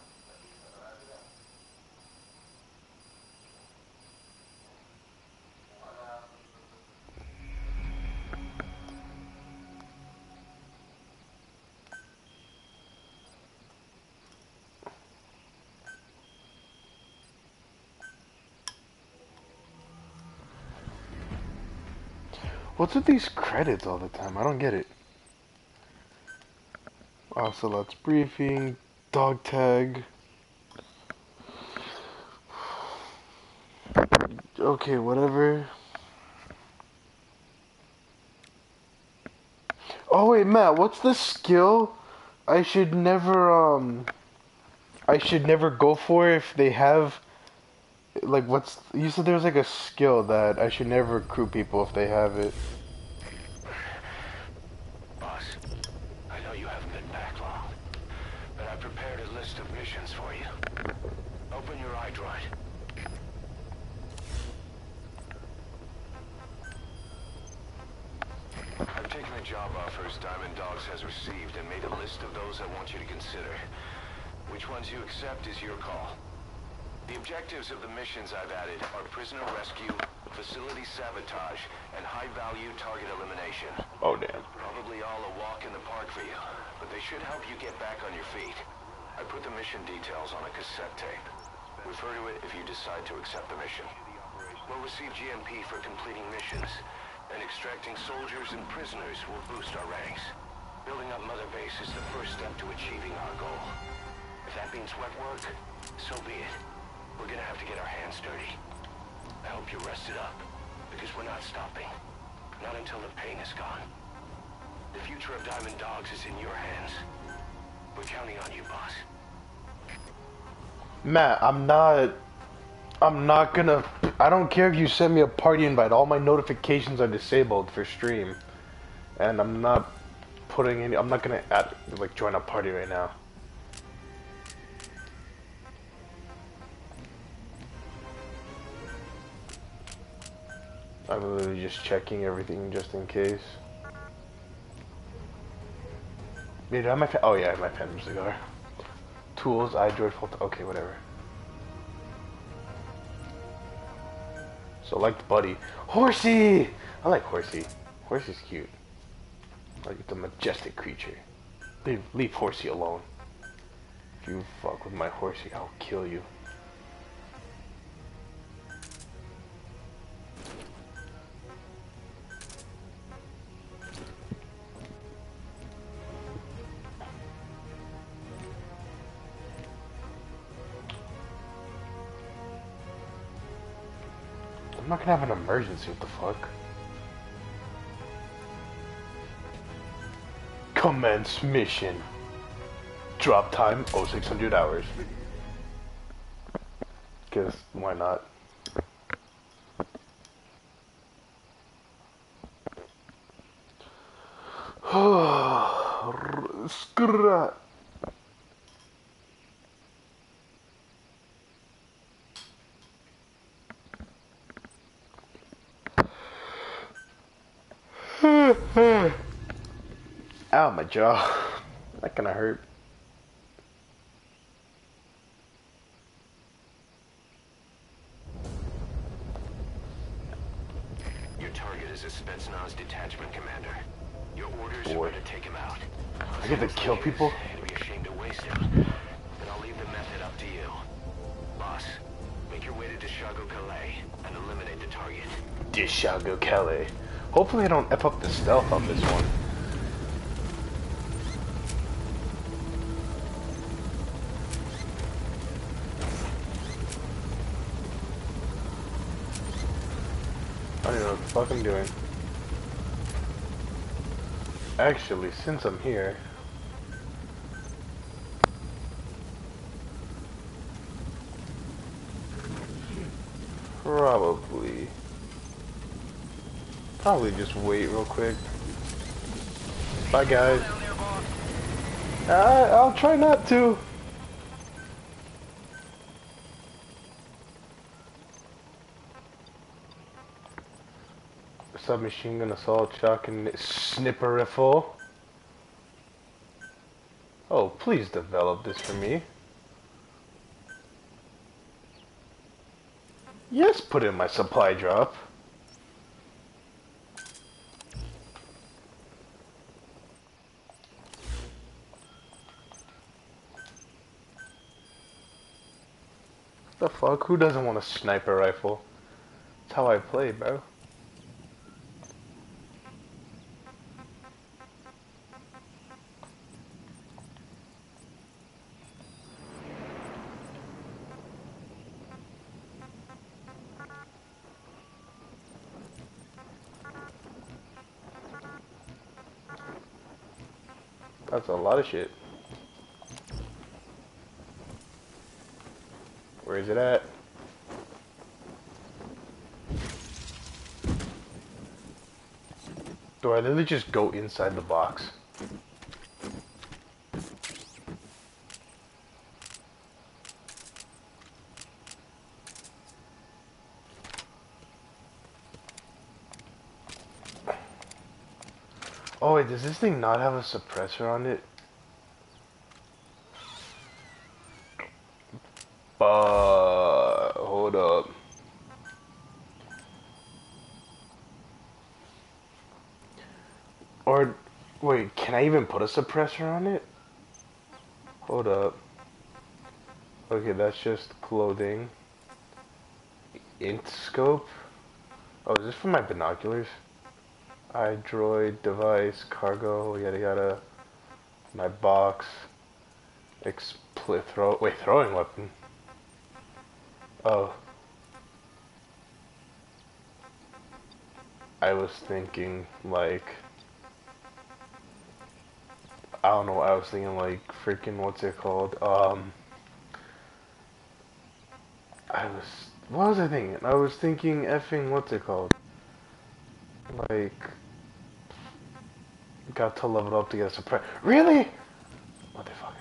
What's with these credits all the time? I don't get it. Ocelot's briefing, dog tag. Okay, whatever. Oh wait, Matt, what's the skill I should never go for if they have, like, what's, you said there was like a skill that I should never recruit people if they have it. Boss, I know you haven't been back long, but I prepared a list of missions for you. Open your iDroid. I've taken the job offers Diamond Dogs has received and made a list of those I want you to consider. Which ones you accept is your call. The objectives of the missions I've added are prisoner rescue, facility sabotage, and high-value target elimination. Oh damn. Probably all a walk in the park for you, but they should help you get back on your feet. I put the mission details on a cassette tape. Refer to it if you decide to accept the mission. We'll receive GMP for completing missions, and extracting soldiers and prisoners will boost our ranks. Building up Mother Base is the first step to achieving our goal. If that means sweat work, so be it. We're gonna have to get our hands dirty. I hope you're rested up, because we're not stopping. Not until the pain is gone. The future of Diamond Dogs is in your hands. We're counting on you, boss. Matt, I don't care if you send me a party invite, all my notifications are disabled for stream. And I'm not gonna join a party right now. I'm literally just checking everything just in case. Wait, do I have my oh yeah, I have my Phantom cigar. Tools, iDroid, okay, whatever. So like the buddy. Horsey! I like Horsey. Horsey's cute. Like the majestic creature. Leave Horsey alone. If you fuck with my Horsey, I'll kill you. I'm not gonna have an emergency, what the fuck? Commence mission. Drop time 0600 hours. Guess why not? Scrap. Ow, my jaw. That kinda hurt. Your target is a Spetsnaz detachment commander. Your orders Boy. are to take him out. I get to kill people? It'd be a shame to waste him. Then I'll leave the method up to you. Boss, make your way to Deshago Calais and eliminate the target. Deshago Calais. Hopefully I don't F up the stealth on this one. I don't know what the fuck I'm doing. Actually, since I'm here... Probably just wait real quick. Bye guys. I'll try not to. Submachine gun, assault, shock, and snipper rifle. Oh, please develop this for me. Yes, put in my supply drop. The fuck? Who doesn't want a sniper rifle? That's how I play, bro. That's a lot of shit. Where is it at? Do I literally just go inside the box? Oh wait, does this thing not have a suppressor on it? Hold up. Or, wait, can I even put a suppressor on it? Hold up. Okay, that's just clothing. Int scope? Oh, is this for my binoculars? iDroid, device, cargo, yada yada. My box. Throwing weapon. Oh. I was thinking, like... I don't know, I was thinking, like, freaking, what's it called? What was I thinking? I was thinking effing, what's it called? Like... Got to level up to get a surprise. Really? Motherfucker.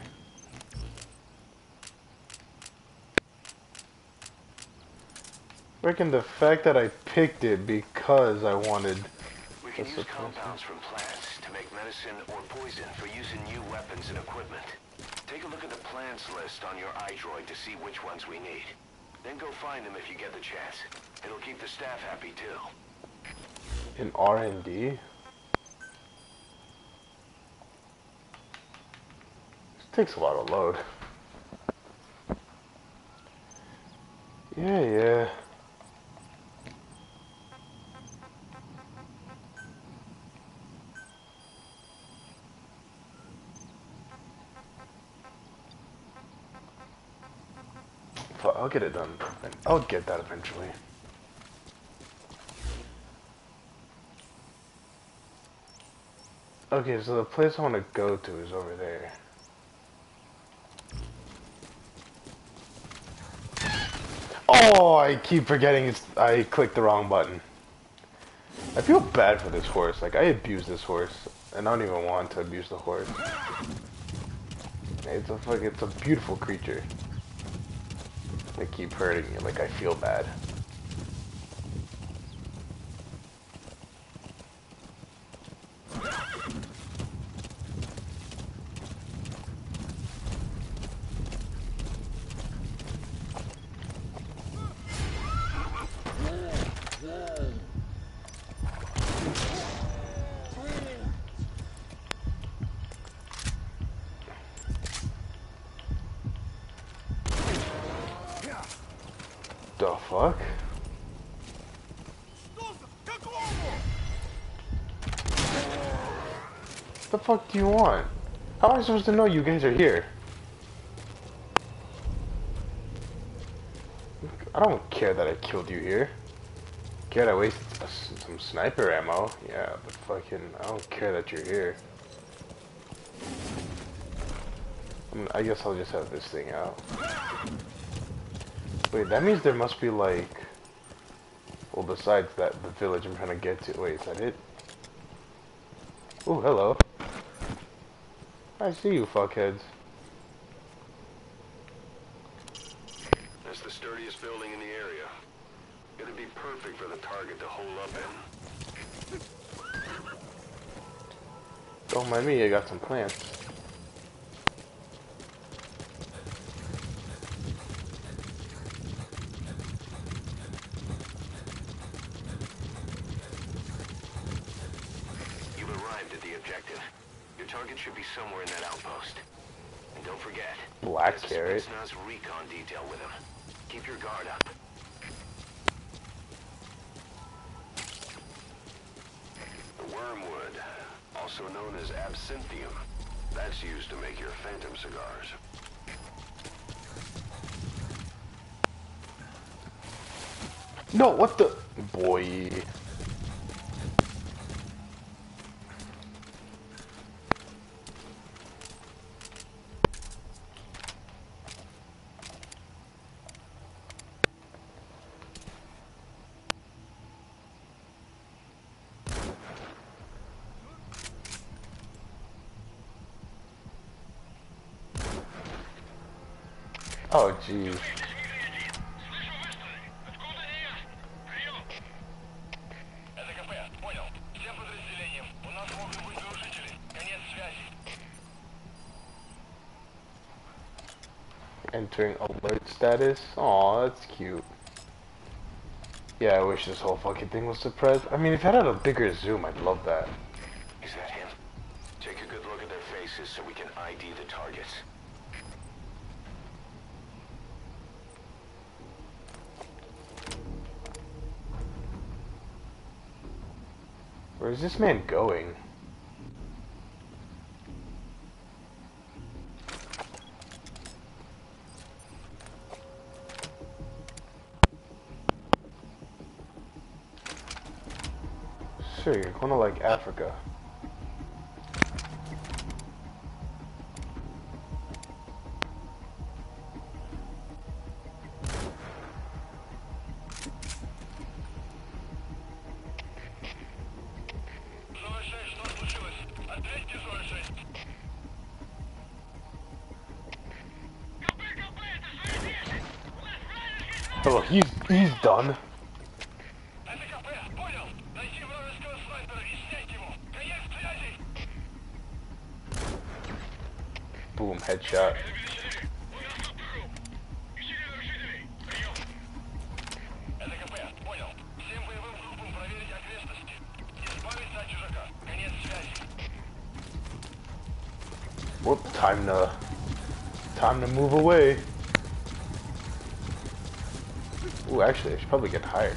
Freaking the fact that I picked it because I wanted We can use compounds from plants to make medicine or poison for use in new weapons and equipment. Take a look at the plants list on your iDroid to see which ones we need. Then go find them if you get the chance. It'll keep the staff happy too. In R&D? Takes a lot of load. Yeah. I'll get it done. I'll get that eventually. Okay, so the place I want to go to is over there. Oh, I keep forgetting I clicked the wrong button. I feel bad for this horse. Like, I abuse this horse, and I don't even want to abuse the horse. It's a beautiful creature. They keep hurting me, like I feel bad. The fuck? The fuck do you want? How am I supposed to know you guys are here? I don't care that I killed you here. Care I wasted some sniper ammo. Yeah, but fucking, I don't care that you're here. I guess I'll just have this thing out. Wait, that means there must be like... Well, besides that, the village I'm trying to get to. Wait, is that it? Oh, hello. I see you, fuckheads. That's the sturdiest building in the area. It'd be perfect for the target to hole up in. Don't mind me, I got some plants. arrived at the objective. Your target should be somewhere in that outpost. And don't forget, Black there's a carrot. Spetsnaz recon detail with him. Keep your guard up. The wormwood, also known as absinthium. That's used to make your phantom cigars. No, what the... Boy. Oh, jeez. Entering alert status. Aw, that's cute. Yeah, I wish this whole fucking thing was suppressed. I mean, if it had a bigger zoom, I'd love that. Is that him? Take a good look at their faces so we can ID the targets. Where is this man going? Sure, you're going to like Africa. Oh, he's done. Boom, headshot. Whoop, time to move away. Ooh, actually, I should probably get hired.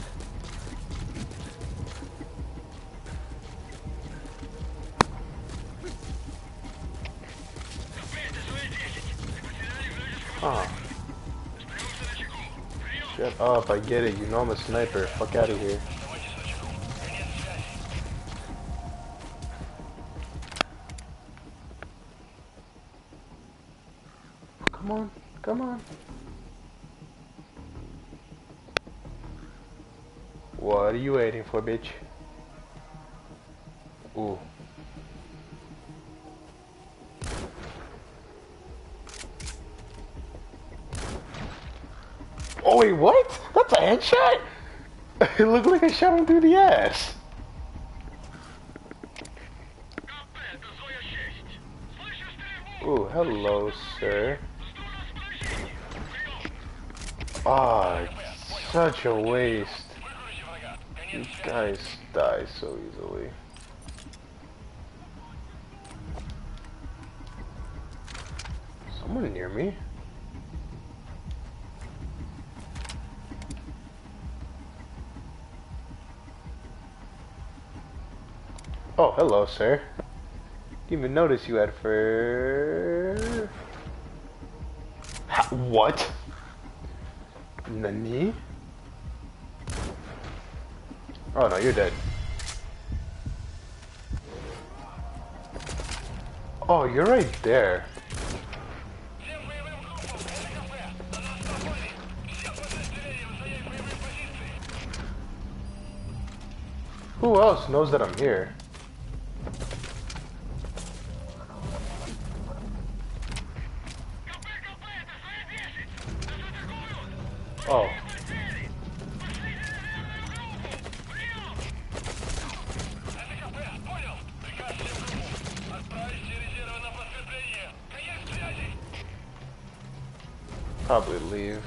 Huh. Shut up, I get it. You know I'm a sniper. Fuck out of here. Come on, come on. What are you waiting for, bitch? Ooh. Oh wait, what? That's a headshot? It looked like I shot him through the ass. Ooh, hello, sir. Ah, such a waste. These guys die so easily. Someone near me? Oh, hello, sir. Didn't even notice you had fur. What? Nani? Oh no, you're dead. Oh, you're right there. Who else knows that I'm here? Oh. Probably leave.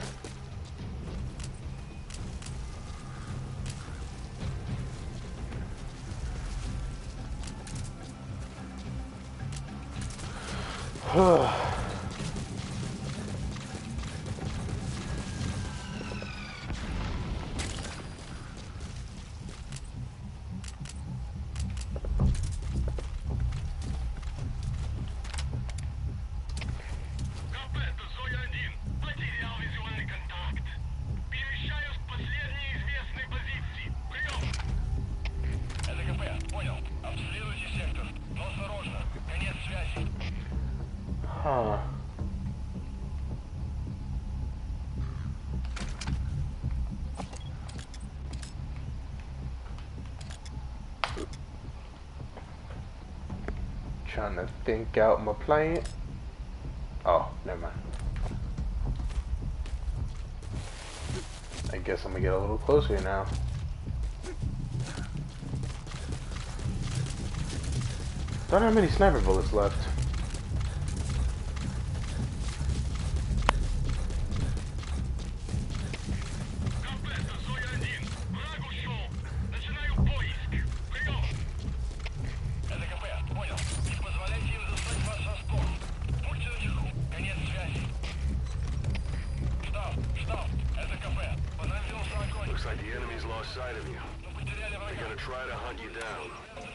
Huh. Trying to think out my plan. Oh, never mind. I guess I'm gonna get a little closer now. Don't have many sniper bullets left. Looks like the enemy's lost sight of you. They're gonna try to hunt you down.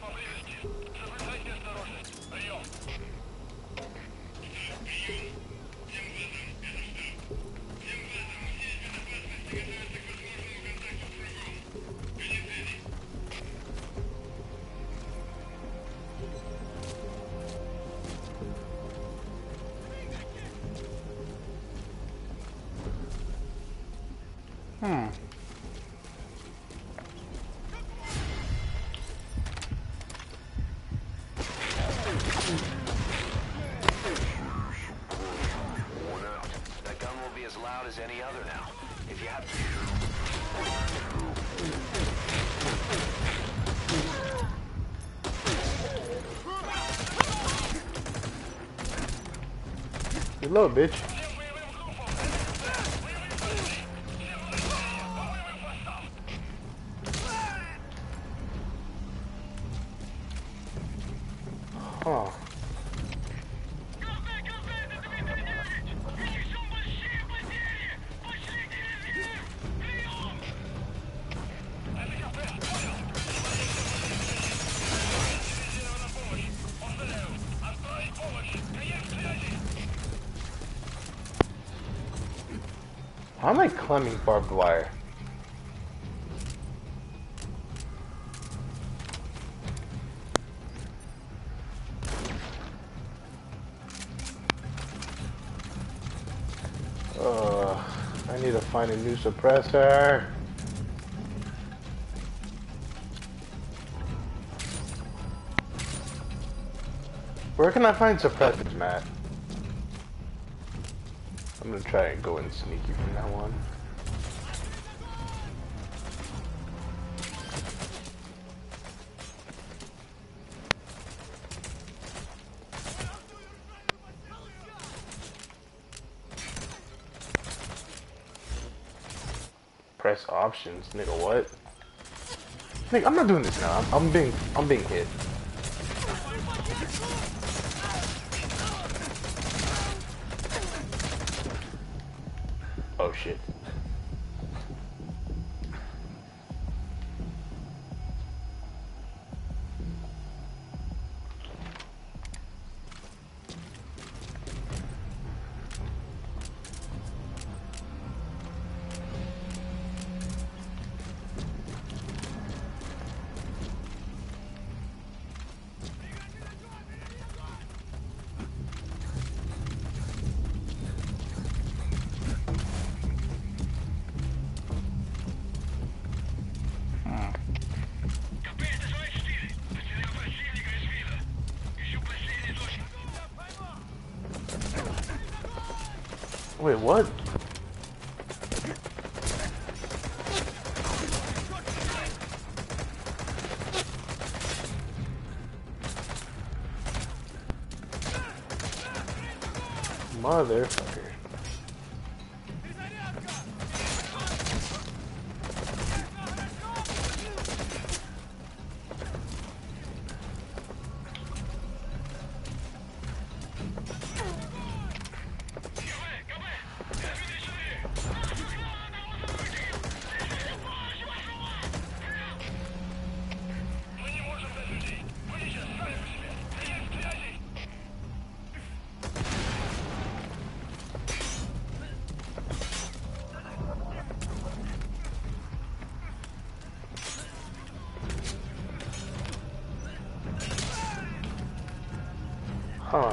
That gun will be as loud as any other now. If you have to... Reload, bitch. Huh. How am I climbing barbed wire? I need to find a new suppressor. Where can I find suppressors, Matt? I'm gonna try and go in sneaky from now on. Press options, nigga. What? Nigga, I'm not doing this now. I'm being hit. Oh shit. Wait, what? Motherfucker. Huh.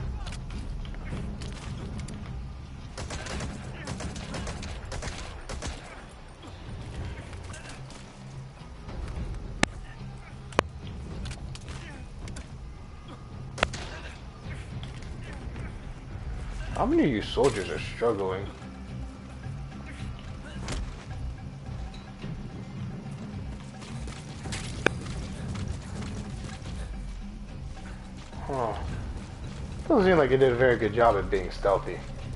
How many of you soldiers are struggling? Huh. Doesn't seem like it did a very good job at being stealthy.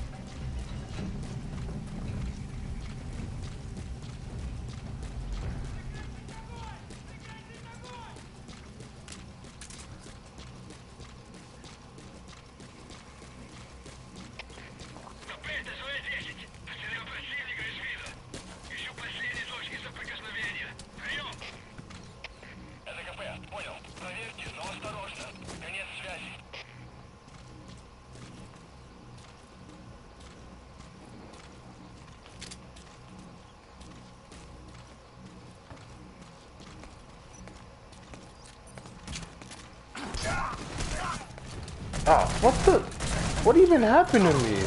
Oh, what even happened to me?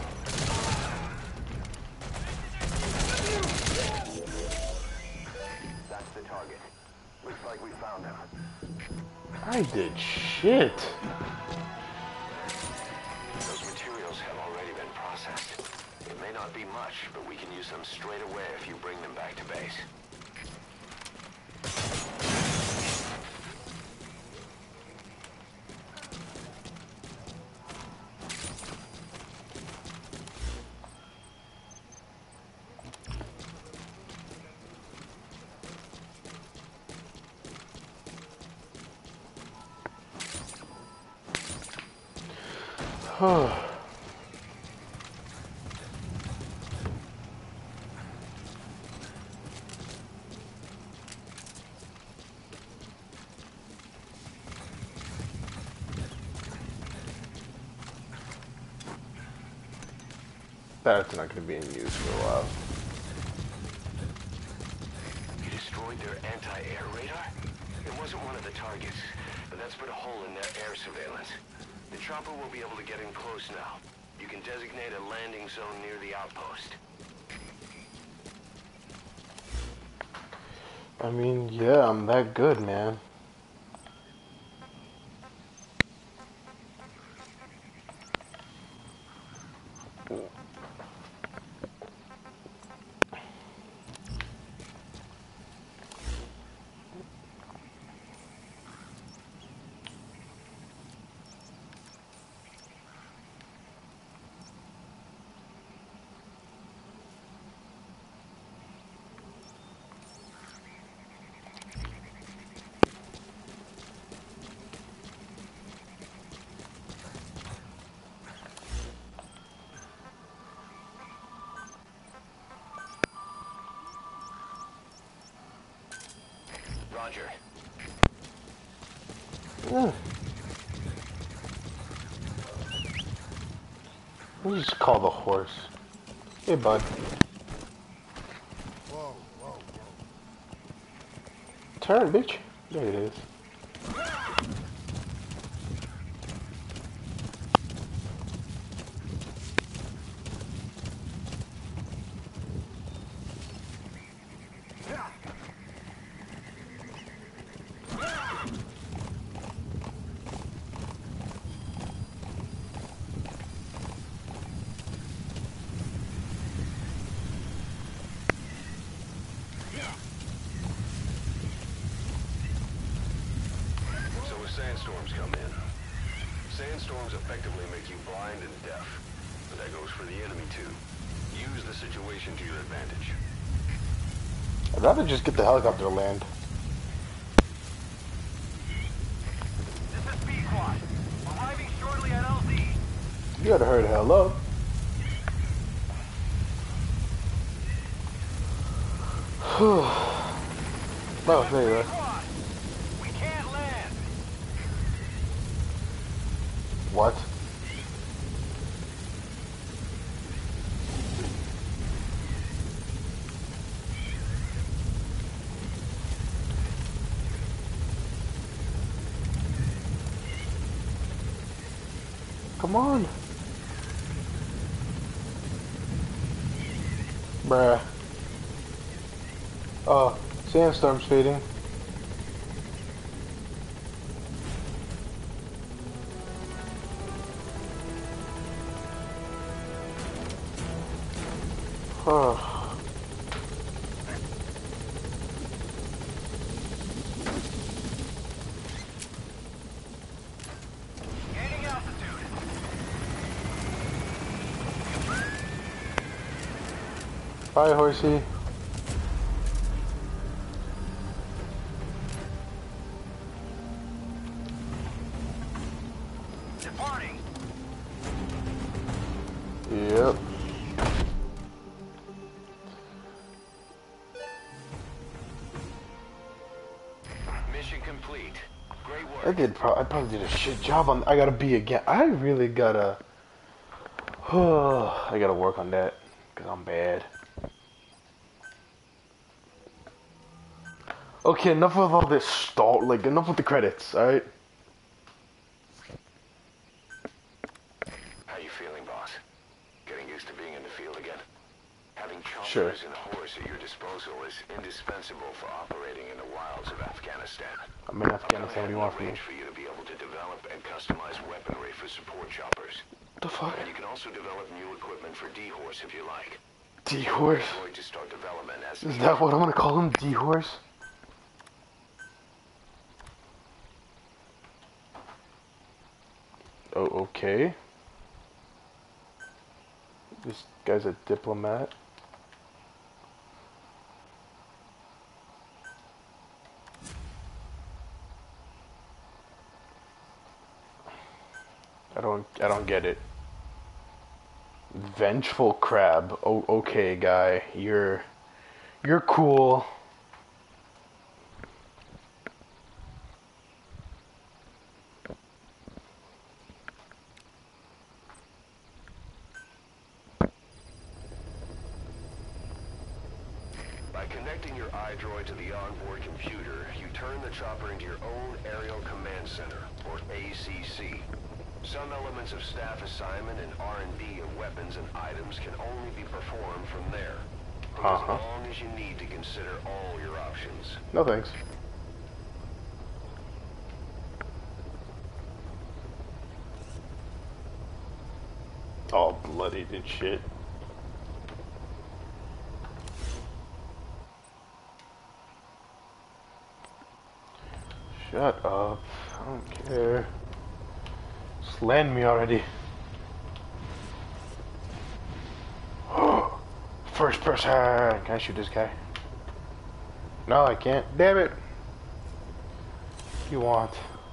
That's the target. Looks like we found him. I did shit. Those materials have already been processed. It may not be much, but we can use them straight away if you bring them back to base. That's not going to be in use for a while. You destroyed their anti-air radar? It wasn't one of the targets, but that's put a hole in their air surveillance. The chopper will be able to get in close now. You can designate a landing zone near the outpost. I mean, yeah, I'm that good, man. Roger. We'll just call the horse. Hey, bud. Whoa, whoa, whoa. Turn, bitch. There it is. Sandstorms come in. Sandstorms effectively make you blind and deaf, but that goes for the enemy too. Use the situation to your advantage. I'd rather just get the helicopter to land. This is B-Squad. Arriving shortly at LZ. You gotta heard hello. Oh, there you are. We can't land. What? Come on. Bruh. Oh, sandstorm's fading. Oh. Gaining altitude. Bye, horsey. Departing. Yep. Mission complete. Great work. I probably did a shit job on. I gotta be again. I really gotta. I gotta work on that because I'm bad. Okay, enough of all this stall. Like enough with the credits. All right. How you feeling, boss? Getting used to being in the field again? Having choppers Sure. and horse at your disposal is indispensable for operating in the wilds of Afghanistan. I'm in Afghanistan. What do you want from me? Arrange for you to be able to develop and customize weaponry for support choppers. The fuck? And you can also develop new equipment for D-Horse if you like. D-horse. Going to start development as Is that what I'm gonna call him? D-horse? Oh, okay. This guy's a diplomat. I don't get it. Vengeful crab. Oh, okay, guy. You're cool. By connecting your iDroid to the onboard computer, you turn the chopper into your own Aerial Command Center, or ACC. Some elements of staff assignment and R&D of weapons and items can only be performed from there. Take as long as you need to consider all your options. No thanks. All bloodied and shit. Shut up. I don't care. Just land me already. First person. Can I shoot this guy? No, I can't. Damn it. What do you want?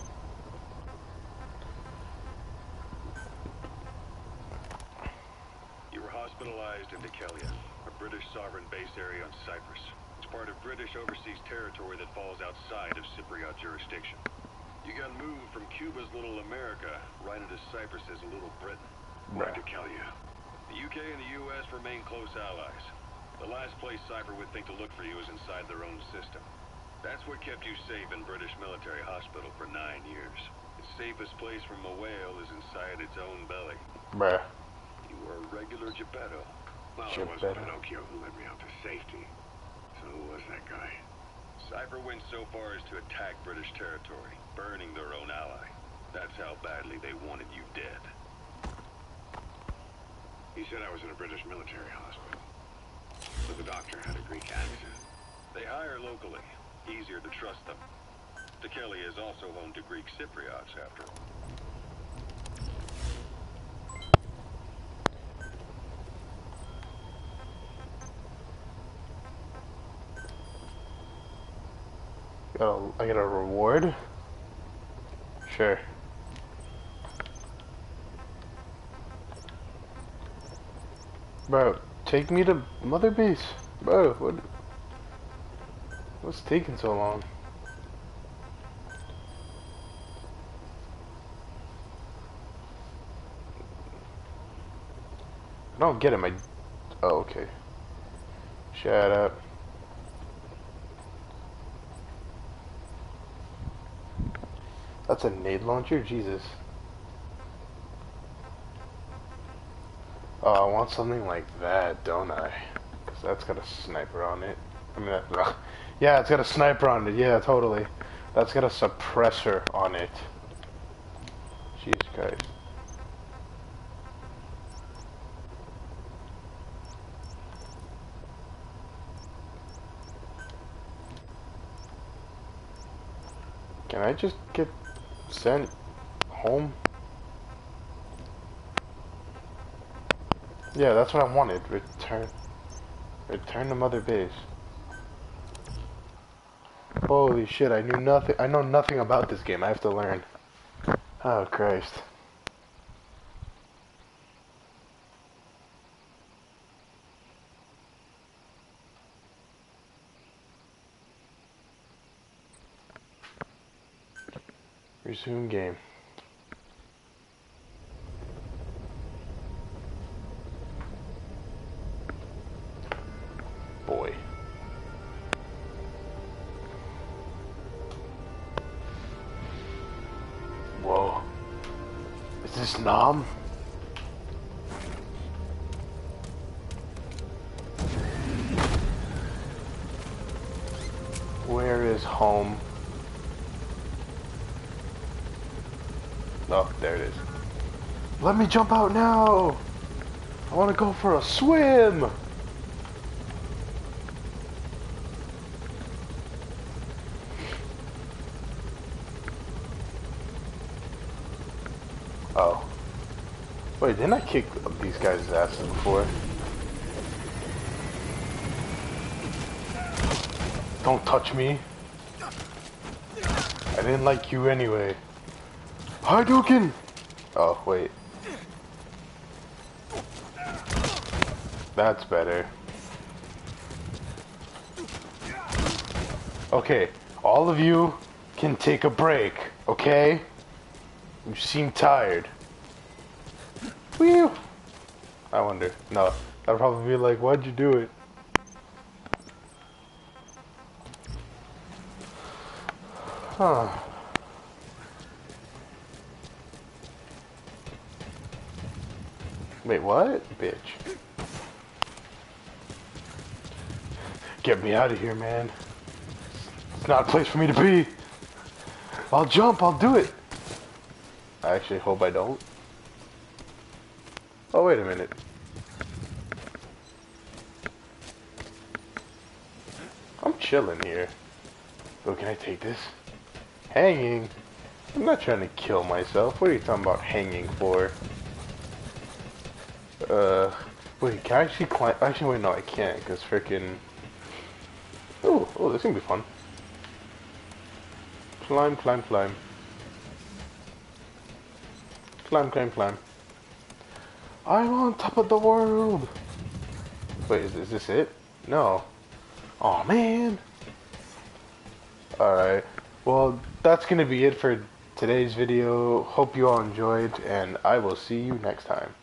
You were hospitalized in Dekelia, a British sovereign base area on Cyprus. It's part of British overseas territory that falls outside of Cypriot jurisdiction. You got moved from Cuba's Little America right into Cyprus's Little Britain. Why Dekelia? The UK and the US remain close allies. The last place Cypher would think to look for you is inside their own system. That's what kept you safe in British military hospital for 9 years. The safest place from a whale is inside its own belly. Bruh. You were a regular Geppetto. Well, it wasn't Pinocchio who led me out to safety. So who was that guy? Cypher went so far as to attack British territory, burning their own ally. That's how badly they wanted you dead. He said I was in a British military hospital. But the doctor had a Greek accent. They hire locally. Easier to trust them. Dekelia is also home to Greek Cypriots, after all. I get a reward? Sure. Bro, take me to Mother Base. Bro, what's taking so long? I don't get it, oh, okay. Shut up. That's a nade launcher? Jesus. Oh, I want something like that, don't I? 'Cause that's got a sniper on it. I mean, yeah, it's got a sniper on it. Yeah, totally. That's got a suppressor on it. Jesus Christ. Can I just get sent home? Yeah, that's what I wanted. Return to Mother Base. Holy shit, I knew nothing. I know nothing about this game. I have to learn. Oh, Christ. Resume game. Boy. Whoa. Is this Nam? Where is home? Oh, there it is. Let me jump out now! I want to go for a swim! Oh. Wait, didn't I kick these guys' asses before? Don't touch me. I didn't like you anyway. Hadouken! Oh, wait. That's better. Okay, all of you can take a break, okay? You seem tired. Whew. I wonder. No, I'd probably be like, why'd you do it? Huh. Wait, what? Bitch. Get me out of here, man. It's not a place for me to be. I'll jump, I'll do it. I actually hope I don't. Oh, wait a minute. I'm chilling here. Oh, can I take this? Hanging? I'm not trying to kill myself. What are you talking about hanging for? Wait, can I actually climb? Actually, wait, no, I can't, because frickin'... Oh, this is gonna be fun. Climb, climb, climb. Climb, climb, climb. I'm on top of the world! Wait, is this it? No. Oh man! Alright, well, that's gonna be it for today's video. Hope you all enjoyed, and I will see you next time.